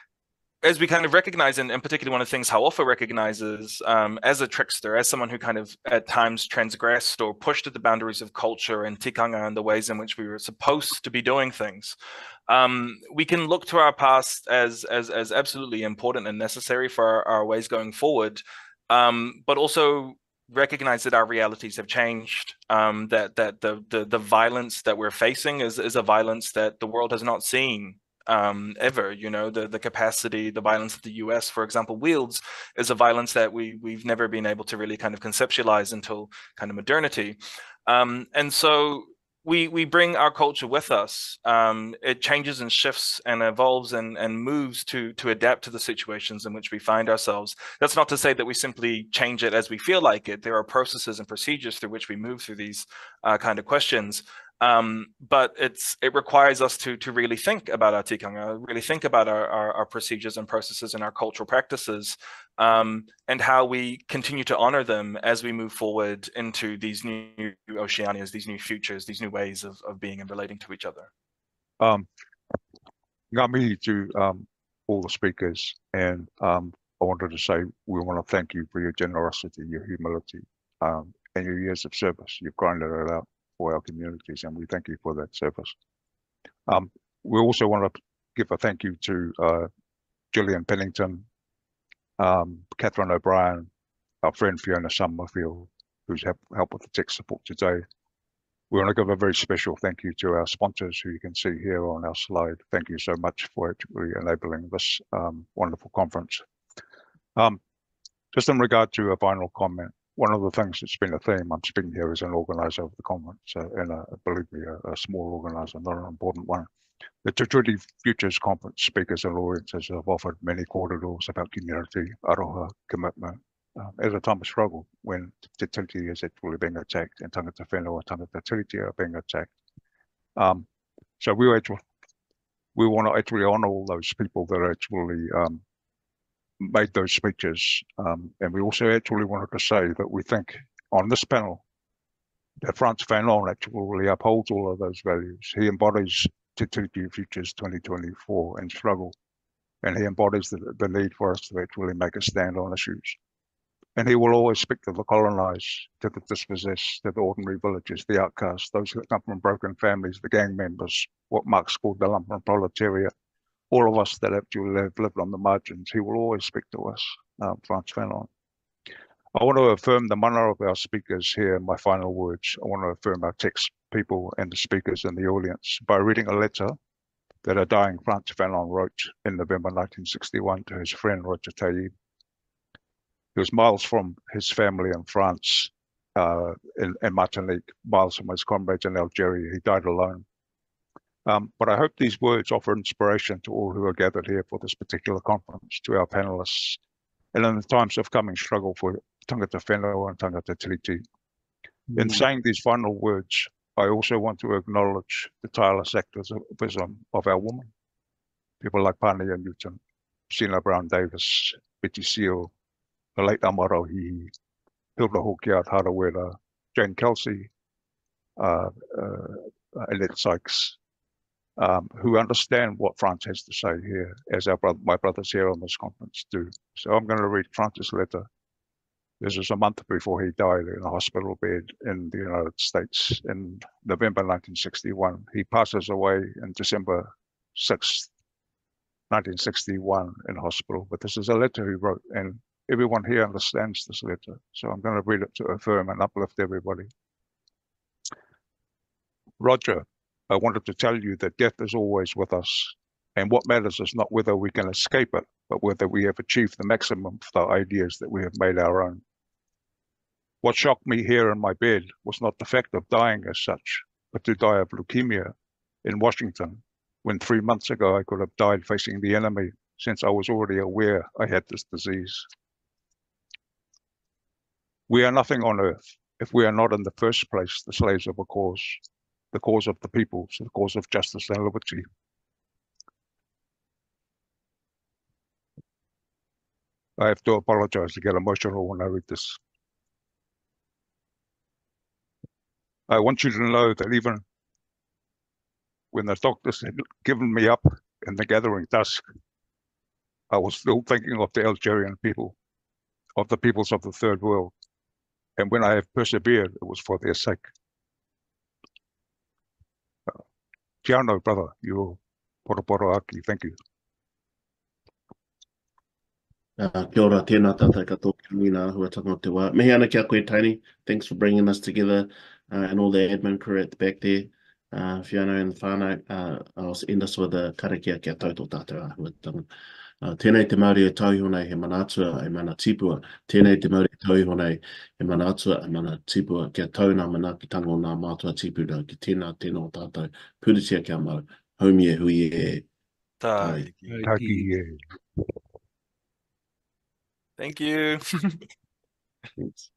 as we kind of recognize, and, and particularly one of the things Hauofa recognizes um, as a trickster, as someone who kind of at times transgressed or pushed at the boundaries of culture and tikanga and the ways in which we were supposed to be doing things, um, we can look to our past as, as, as absolutely important and necessary for our, our ways going forward. Um, but also recognize that our realities have changed, um, that that the, the the violence that we're facing is, is a violence that the world has not seen um, ever. You know, the, the capacity, the violence that the U S, for example, wields is a violence that we, we've never been able to really kind of conceptualize until kind of modernity. Um, and so we we bring our culture with us. Um, it changes and shifts and evolves and, and moves to, to adapt to the situations in which we find ourselves. That's not to say that we simply change it as we feel like it. There are processes and procedures through which we move through these uh, kind of questions. Um, but it's it requires us to to really think about our tikanga, really think about our, our, our procedures and processes and our cultural practices, um, and how we continue to honor them as we move forward into these new Oceanias, these new futures, these new ways of, of being and relating to each other. Um, ngā mihi to um, all the speakers, and um, I wanted to say we want to thank you for your generosity, your humility, um, and your years of service. You've grinded it out for our communities, and we thank you for that service. Um, we also want to give a thank you to uh, Gillian Pennington, um, Catherine O'Brien, our friend Fiona Summerfield, who's helped help with the tech support today. We want to give a very special thank you to our sponsors, who you can see here on our slide. Thank you so much for actually enabling this um, wonderful conference. Um, just in regard to a final comment, one of the things that's been a theme, I'm speaking here as an organizer of the conference, uh, and a, believe me, a, a small organizer, not an important one, The Te Tiriti Futures Conference speakers and audiences have offered many corridors about community, aroha, commitment, um, at a time of struggle when Te Tiriti is actually being attacked and tangata whenua, tangata tiriti are being attacked. Um, so we actually, we want to actually honour all those people that actually um, made those speeches. Um, and we also actually wanted to say that we think on this panel that Frantz Fanon actually upholds all of those values. He embodies Te Tiriti Futures twenty twenty-four and struggle, and he embodies the, the need for us to actually make a stand on issues. And he will always speak to the colonized, to the dispossessed, to the ordinary villagers, the outcasts, those that come from broken families, the gang members, what Marx called the lumpen proletariat, all of us that actually have lived on the margins. He will always speak to us, um, Frantz Fanon. I want to affirm the mana of our speakers here in my final words. I want to affirm our text people and the speakers in the audience by reading a letter that a dying Frantz Fanon wrote in November nineteen sixty-one to his friend Roger Taib. He was miles from his family in France, uh, in, in Martinique, miles from his comrades in Algeria. He died alone. Um, but I hope these words offer inspiration to all who are gathered here for this particular conference, to our panelists, and in the times of coming struggle for tangata whenua and tangata tiriti. Mm. In saying these final words, I also want to acknowledge the tireless activism of our women, people like Pania Newton, Sheila Brown Davis, Betty Seal, the late Amaro Hihi, Hilda Hokiat Harawera, Jane Kelsey, uh, uh, Annette Sykes, um, who understand what Frantz has to say here, as our brother, my brothers here on this conference do. So I'm going to read Frantz's letter. This is a month before he died in a hospital bed in the United States in November nineteen sixty-one. He passes away in December sixth, nineteen sixty-one in hospital. But this is a letter he wrote, and everyone here understands this letter. So I'm going to read it to affirm and uplift everybody. Roger, I wanted to tell you that death is always with us. And what matters is not whether we can escape it, but whether we have achieved the maximum for the ideas that we have made our own. What shocked me here in my bed was not the fact of dying as such, but to die of leukemia in Washington, when three months ago I could have died facing the enemy, since I was already aware I had this disease. We are nothing on earth if we are not in the first place the slaves of a cause, the cause of the people, the cause of justice and liberty. I have to apologize to get emotional when I read this. I want you to know that even when the doctors had given me up in the gathering dusk, I was still thinking of the Algerian people, of the peoples of the third world. And when I have persevered, it was for their sake. Uh, Teanau, brother, you poroporo aki, thank you. Uh, kia ora, tēnā tātai katoa ki rungi nā hua tanga o te wā. Mehi ana kia koe, Tony. Thanks for bringing us together uh, and all the admin crew at the back there. Uh, Fiona and whānau, uh, I'll end us with a karakia kia tautō tātou a hua tanga. Uh, tēnei te Māori e tauhonei he manaatua e mana tipua. Tēnei te Māori e tauhonei he manaatua e mana tipua. Kia tauna manaakitanga o nā mātua tipura. Ki tēnā tēnā o tātou. Puritia kia mau. Haumi e hui e. Tai. Taki e. Thank you. Thanks.